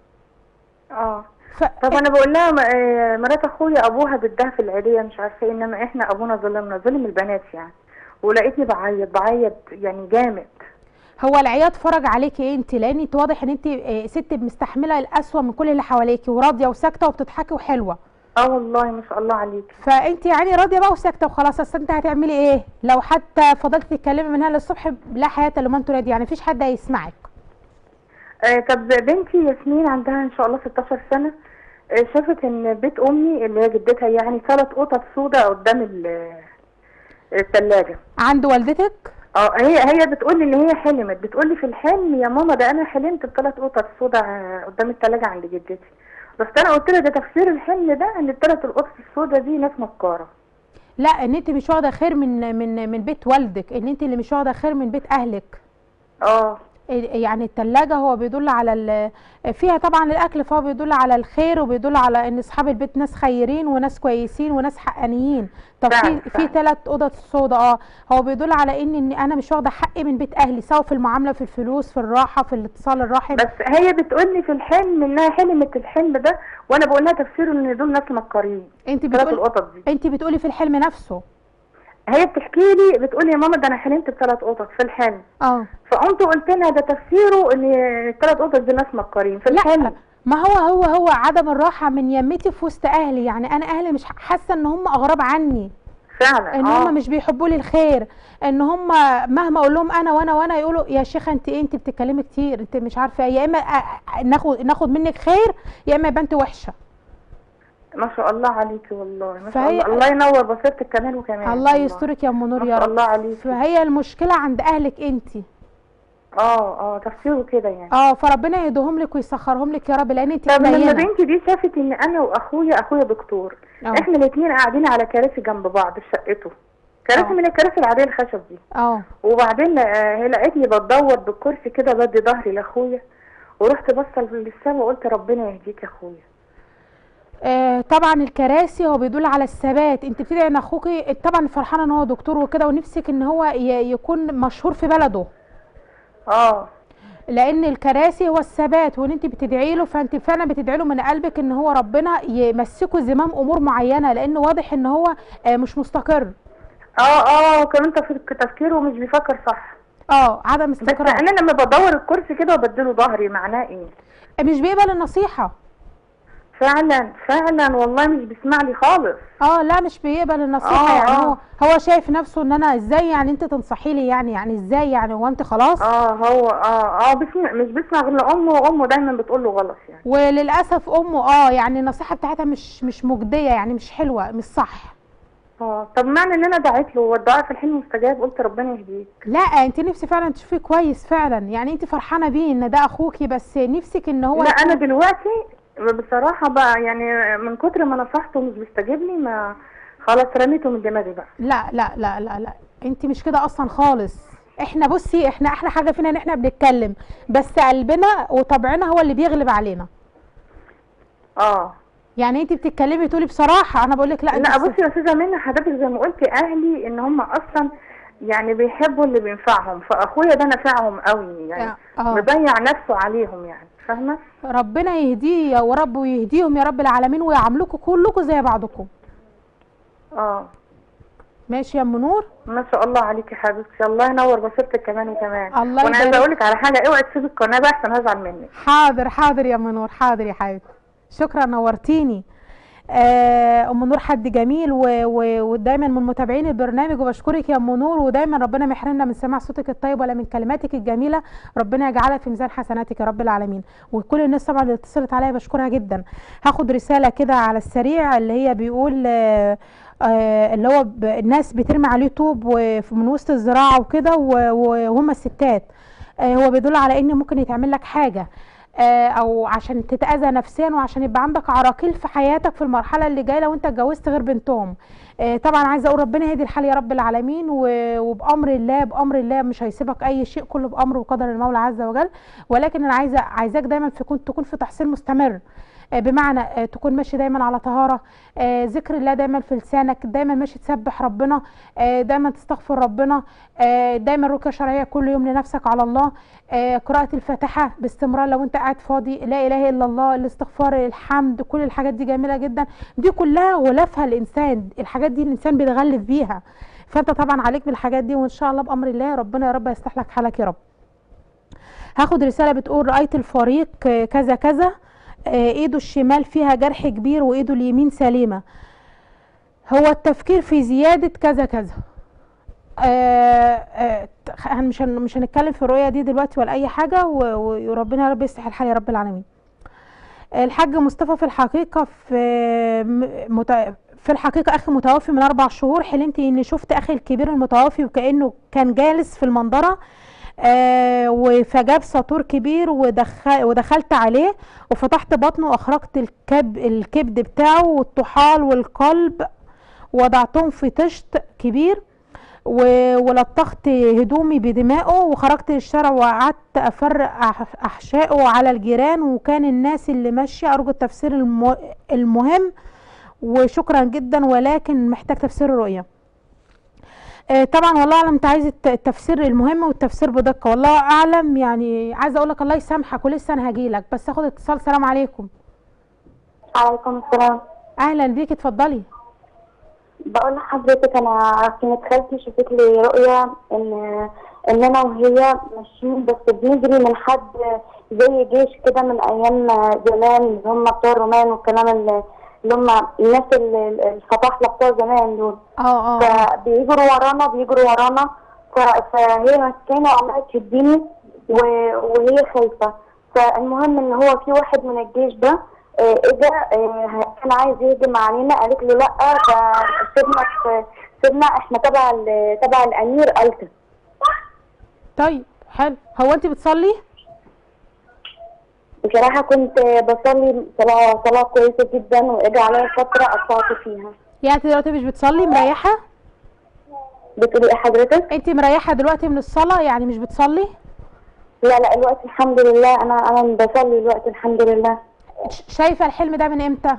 اه ف... طب انا بقول لها م- آه، مرات اخويا ابوها بدها في العيديه مش عارفه ايه، انما احنا ابونا ظلمنا ظلم البنات يعني. ولقيتني بعيط بعيط يعني جامد. هو العياط فرج عليكي انت، لان انت واضح ان انت آه، ست مستحمله الاسوأ من كل اللي حواليكي وراضيه وساكته وبتضحكي وحلوه. اه والله ما شاء الله عليك. فانت يعني راضيه بقى وساكته وخلاص. اصل انت هتعملي ايه لو حتى فضلتي تتكلمي من هنا للصبح لا حياه لمن تريد، يعني مفيش حد هيسمعك. آه طب بنتي ياسمين عندها ان شاء الله ستاشر سنه، آه شافت ان بيت امي اللي هي جدتها يعني ثلاث قطط سودا قدام ال- الثلاجه. عند والدتك؟ اه هي هي بتقول لي ان هي حلمت، بتقول لي في الحلم يا ماما ده انا حلمت بثلاث قطط سودا قدام الثلاجه عند جدتي. رحت انا قلت لها ده تفسير الحلم ده ان الثلاث القطط السودا دي ناس مكاره. لا ان انت مش واخده خير من من من بيت والدك، ان انت اللي مش واخده خير من بيت اهلك. اه يعني التلاجة هو بيدل على ال- فيها طبعا الاكل، فهو بيدل على الخير وبيدل على ان اصحاب البيت ناس خيرين وناس كويسين وناس حقانيين. طب في في ثلاث اوض سودا اه هو بيدل على ان ان انا مش واخده حقي من بيت اهلي، سواء في المعامله في الفلوس في الراحه في الاتصال الرحم. بس هي بتقول لي في الحلم انها حلمت الحلم ده وانا بقول لها تفسيره ان دول ناس مكارين. انت بتقولي انت بتقولي في الحلم نفسه. هي بتحكي لي بتقول لي يا ماما ده انا حلمت بثلاث قطط في الحلم. اه فقمت قلت لها ده تفسيره ان الثلاث قطط دي ناس مكارين في الحلم. لا ما هو هو هو عدم الراحه من يمتي في وسط اهلي، يعني انا اهلي مش حاسه ان هم اغراب عني. فعلا ان آه. هم مش بيحبوا لي الخير، ان هم مهما اقول لهم انا وانا وانا يقولوا يا شيخه انت ايه، انت بتتكلمي كتير، انت مش عارفه، يا اما ناخد ناخد منك خير يا اما يبقى انت وحشه. ما شاء الله عليكي والله، ما شاء فهي الله، الله ينور بصيرتك كمان وكمان. الله يسترك يا ام نور يا رب. ما شاء الله عليكي. فهي المشكله عند اهلك انت. اه اه تفسيره كده يعني. اه فربنا يهديهم لك ويسخرهم لك يا رب، لان انت طب لما حنينه. بنتي دي شافت ان انا واخويا، اخويا دكتور، أوه. احنا الاثنين قاعدين على كراسي جنب بعض في شقته، كراسي من الكراسي العاديه الخشب دي. اه وبعدين آه، هي لقيتني بتدور بالكرسي كده بدي ظهري لاخويا، ورحت بصه للسما وقلت ربنا يهديك يا اخويا. آه طبعا الكراسي هو بيدل على الثبات، انت بتدعي ان اخوكي طبعا فرحانه ان هو دكتور وكده، ونفسك ان هو يكون مشهور في بلده. اه لان الكراسي هو الثبات، وان انت بتدعي له، فانت فعلا بتدعي له من قلبك ان هو ربنا يمسكه زمام امور معينه، لان واضح ان هو آه مش مستقر. اه اه كمان تفكيره مش بيفكر صح. اه عدم استقرار. بس انا لما بدور الكرسي كده وبديله ظهري معناه ايه؟ مش بيقبل النصيحه. فعلا فعلا والله مش بيسمع لي خالص. اه لا مش بيقبل النصيحه. آه يعني آه. هو هو شايف نفسه ان انا ازاي يعني انت تنصحي لي، يعني يعني ازاي يعني، هو انت خلاص. اه هو اه اه بيسمع، مش بيسمع غير لامه، وامه دايما بتقول له غلط يعني. وللاسف امه اه يعني النصيحه بتاعتها مش مش مجديه، يعني مش حلوه مش صح. اه طب معنى ان انا دعيت له والدعاء في الحلم مستجاب، قلت ربنا يهديك. لا انت نفسي فعلا تشوفيه كويس فعلا، يعني انت فرحانه بيه ان ده اخوكي، بس نفسك ان هو لا يكون... انا دلوقتي بصراحه بقى يعني من كتر ما نصحته مش بيستجيب لي، ما خلاص رميته من دماغي بقى. لا لا لا لا لا انت مش كده اصلا خالص. احنا بصي احنا احلى حاجه فينا ان احنا بنتكلم، بس قلبنا وطبعنا هو اللي بيغلب علينا. اه يعني انت بتتكلمي تقولي بصراحه، انا بقول لك لا. لا بصي يا استاذه منى، حضرتك زي ما قلتي اهلي ان هم اصلا يعني بيحبوا اللي بينفعهم، فاخويا ده نفعهم قوي يعني. اه مضيع نفسه عليهم يعني، فاهمه؟ ربنا يهديه يا رب ويهديهم يا رب العالمين، ويعاملوكوا كلكم زي بعضكم. اه ماشي يا ام نور. ما شاء الله عليكي حبيبتي، الله ينور بصيرتك كمان وكمان. الله وانا عايزه اقول لك على حاجه، اوعي تسيبي القناه بقى احسن هزعل منك. حاضر حاضر يا ام نور، حاضر يا حبيبتي، شكرا نورتيني. آه ام نور حد جميل ودايما من متابعين البرنامج، وبشكرك يا ام نور، ودايما ربنا ما يحرمنا من سماع صوتك الطيب ولا من كلماتك الجميله، ربنا يجعلها في ميزان حسناتك يا رب العالمين. وكل الناس طبعا اللي اتصلت عليا بشكرها جدا. هاخد رساله كده على السريع اللي هي بيقول آه آه اللي هو الناس بترمي عليه طوب من وسط الزراعه وكده، وهم الستات. آه هو بيدل على ان ممكن يتعمل لك حاجه او عشان تتاذى نفسيا، وعشان يبقى عندك عراقيل في حياتك في المرحله اللي جايه لو انت اتجوزت غير بنتهم. طبعا عايزه اقول ربنا يهدي الحال يا رب العالمين، وبامر الله بامر الله مش هيسيبك اي شيء، كله بامر وقدر المولى عز وجل. ولكن انا عايزه عايزاك دايما في كنت تكون في تحصين مستمر، بمعنى تكون ماشي دايما على طهاره، ذكر الله دايما في لسانك، دايما ماشي تسبح ربنا، دايما تستغفر ربنا، دايما رقيه شرعيه كل يوم لنفسك على الله، قراءه الفاتحه باستمرار لو انت قاعد فاضي، لا اله الا الله، الاستغفار، الحمد، كل الحاجات دي جميله جدا. دي كلها غلافها الانسان، الحاجات دي الانسان بيتغلب بيها، فانت طبعا عليك بالحاجات دي، وان شاء الله بامر الله ربنا يا رب يصلح لك حالك يا رب. هاخد رساله بتقول رايت الفريق كذا كذا، ايده الشمال فيها جرح كبير وايده اليمين سليمه، هو التفكير في زياده كذا كذا. آه آه مش مش هنتكلم في الرؤيه دي دلوقتي ولا اي حاجه، وربنا يا رب يصلح الحال يا رب العالمين. الحاج مصطفى في الحقيقه في في الحقيقه اخي متوفي من اربع شهور، حلمت اني شفت اخي الكبير المتوفي وكانه كان جالس في المنظره، آه فجاب ساطور كبير ودخل ودخلت عليه وفتحت بطنه واخرجت الكب الكبد بتاعه والطحال والقلب، وضعتهم في طشت كبير ولطخت هدومي بدمائه، وخرجت للشارع وقعدت افرق احشائه على الجيران، وكان الناس اللي ماشيه. ارجو التفسير المهم وشكرا جدا، ولكن محتاج تفسير الرؤيه. آه طبعا والله اعلم انت عايز التفسير المهم والتفسير بدقه، والله اعلم. يعني عايزه اقول لك الله يسامحك، ولسه انا هاجي لك، بس اخد اتصال. سلام عليكم. عليكم السلام. اهلا بيكي، اتفضلي. بقول لحضرتك انا كانت خالتي شافت لي رؤيه ان ان انا وهي ماشيين بس بنجري من حد زي جيش كده من ايام زمان، اللي هم بتوع الرومان والكلام، اللي هم الناس الفطاحله بتوع بتوع زمان دول. اه اه فبيجروا ورانا بيجروا ورانا ف- فهي مسكينه وعماله تشدني و- وهي خايفه. فالمهم ان هو في واحد من الجيش ده آه، اجى آه، كان عايز يهجم علينا، قالت له لا ده سيبنا في- سيبنا احنا تبع ال- تبع الامير التا. طيب حلو. هو انت بتصلي؟ بصراحه كنت بصلي صلاه صلاه كويسه جدا، واجى عليا فتره قطعت فيها. يعني انت دلوقتي مش بتصلي، مريحه؟ بتقولي ايه حضرتك؟ انت مريحه دلوقتي من الصلاه، يعني مش بتصلي؟ لا لا الوقت الحمد لله انا انا بصلي الوقت الحمد لله. ش- شايفه الحلم ده من امتى؟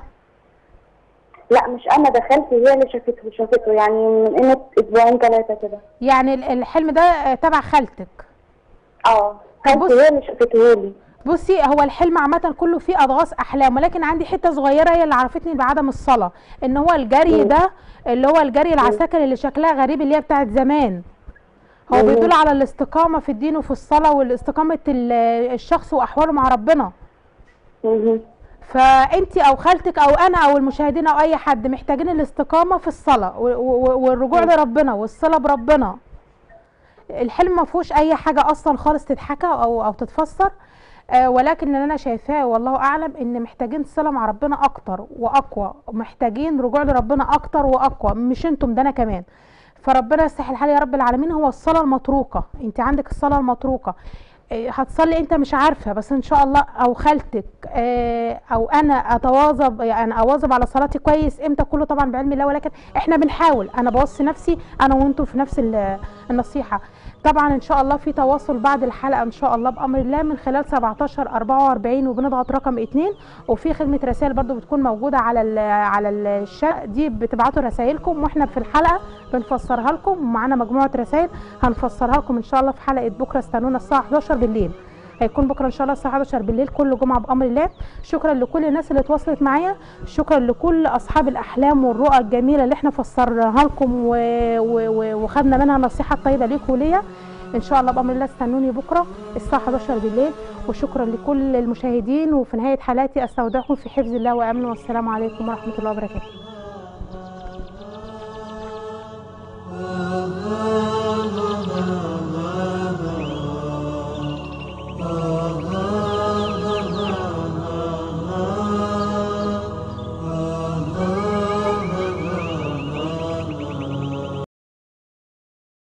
لا مش انا دخلت، هي اللي شافته شافته يعني من قيمه اسبوعين ثلاثه كده. يعني ال- الحلم ده آه، تبع خالتك؟ اه خالتي هي اللي شافته لي. بصي، هو الحلم عامة كله فيه أضغاث أحلام، ولكن عندي حتة صغيرة هي اللي عرفتني بعدم الصلاة، إن هو الجري ده اللي هو الجري العساكر اللي شكلها غريب اللي هي بتاعت زمان، هو مم. بيدل على الاستقامة في الدين وفي الصلاة والاستقامة ال- الشخص وأحواله مع ربنا. مم. فأنت أو خالتك أو أنا أو المشاهدين أو أي حد محتاجين الاستقامة في الصلاة و- و- والرجوع لربنا والصلة بربنا. الحلم ما فيهوش أي حاجة أصلا خالص تتحكى أو أو تتفسر، آه، ولكن اللي انا شايفاه والله اعلم ان محتاجين صله مع ربنا اكتر واقوى، محتاجين رجوع لربنا اكتر واقوى، مش انتم ده انا كمان. فربنا يصلح الحال يا رب العالمين. هو الصلاه المتروكه، انت عندك الصلاه المتروكه، آه، هتصلي انت مش عارفه، بس ان شاء الله او خالتك آه، او انا اتواظب، يعني اواظب على صلاتي كويس امتى، كله طبعا بعلم الله، ولكن احنا بنحاول، انا بوصي نفسي انا وانتم في نفس ال- النصيحه. طبعا ان شاء الله في تواصل بعد الحلقه ان شاء الله بامر الله من خلال سبعتاشر اربعة واربعين وبنضغط رقم اتنين، وفي خدمه رسائل برضو بتكون موجوده على ال على الشات دي، بتبعتوا رسائلكم واحنا في الحلقه بنفسرها لكم، ومعانا مجموعه رسائل هنفسرها لكم ان شاء الله في حلقه بكره. استنونا الساعه حداشر بالليل، هيكون بكره ان شاء الله الساعه حداشر بالليل كل جمعه بامر الله. شكرا لكل الناس اللي اتواصلت معايا، شكرا لكل اصحاب الاحلام والرؤى الجميله اللي احنا فسرناها لكم و... و... و... وخدنا منها النصيحه الطيبه ليكم وليا. ان شاء الله بامر الله استنوني بكره الساعه حداشر بالليل، وشكرا لكل المشاهدين. وفي نهايه حلقتي استودعكم في حفظ الله وامنه، والسلام عليكم ورحمه الله وبركاته.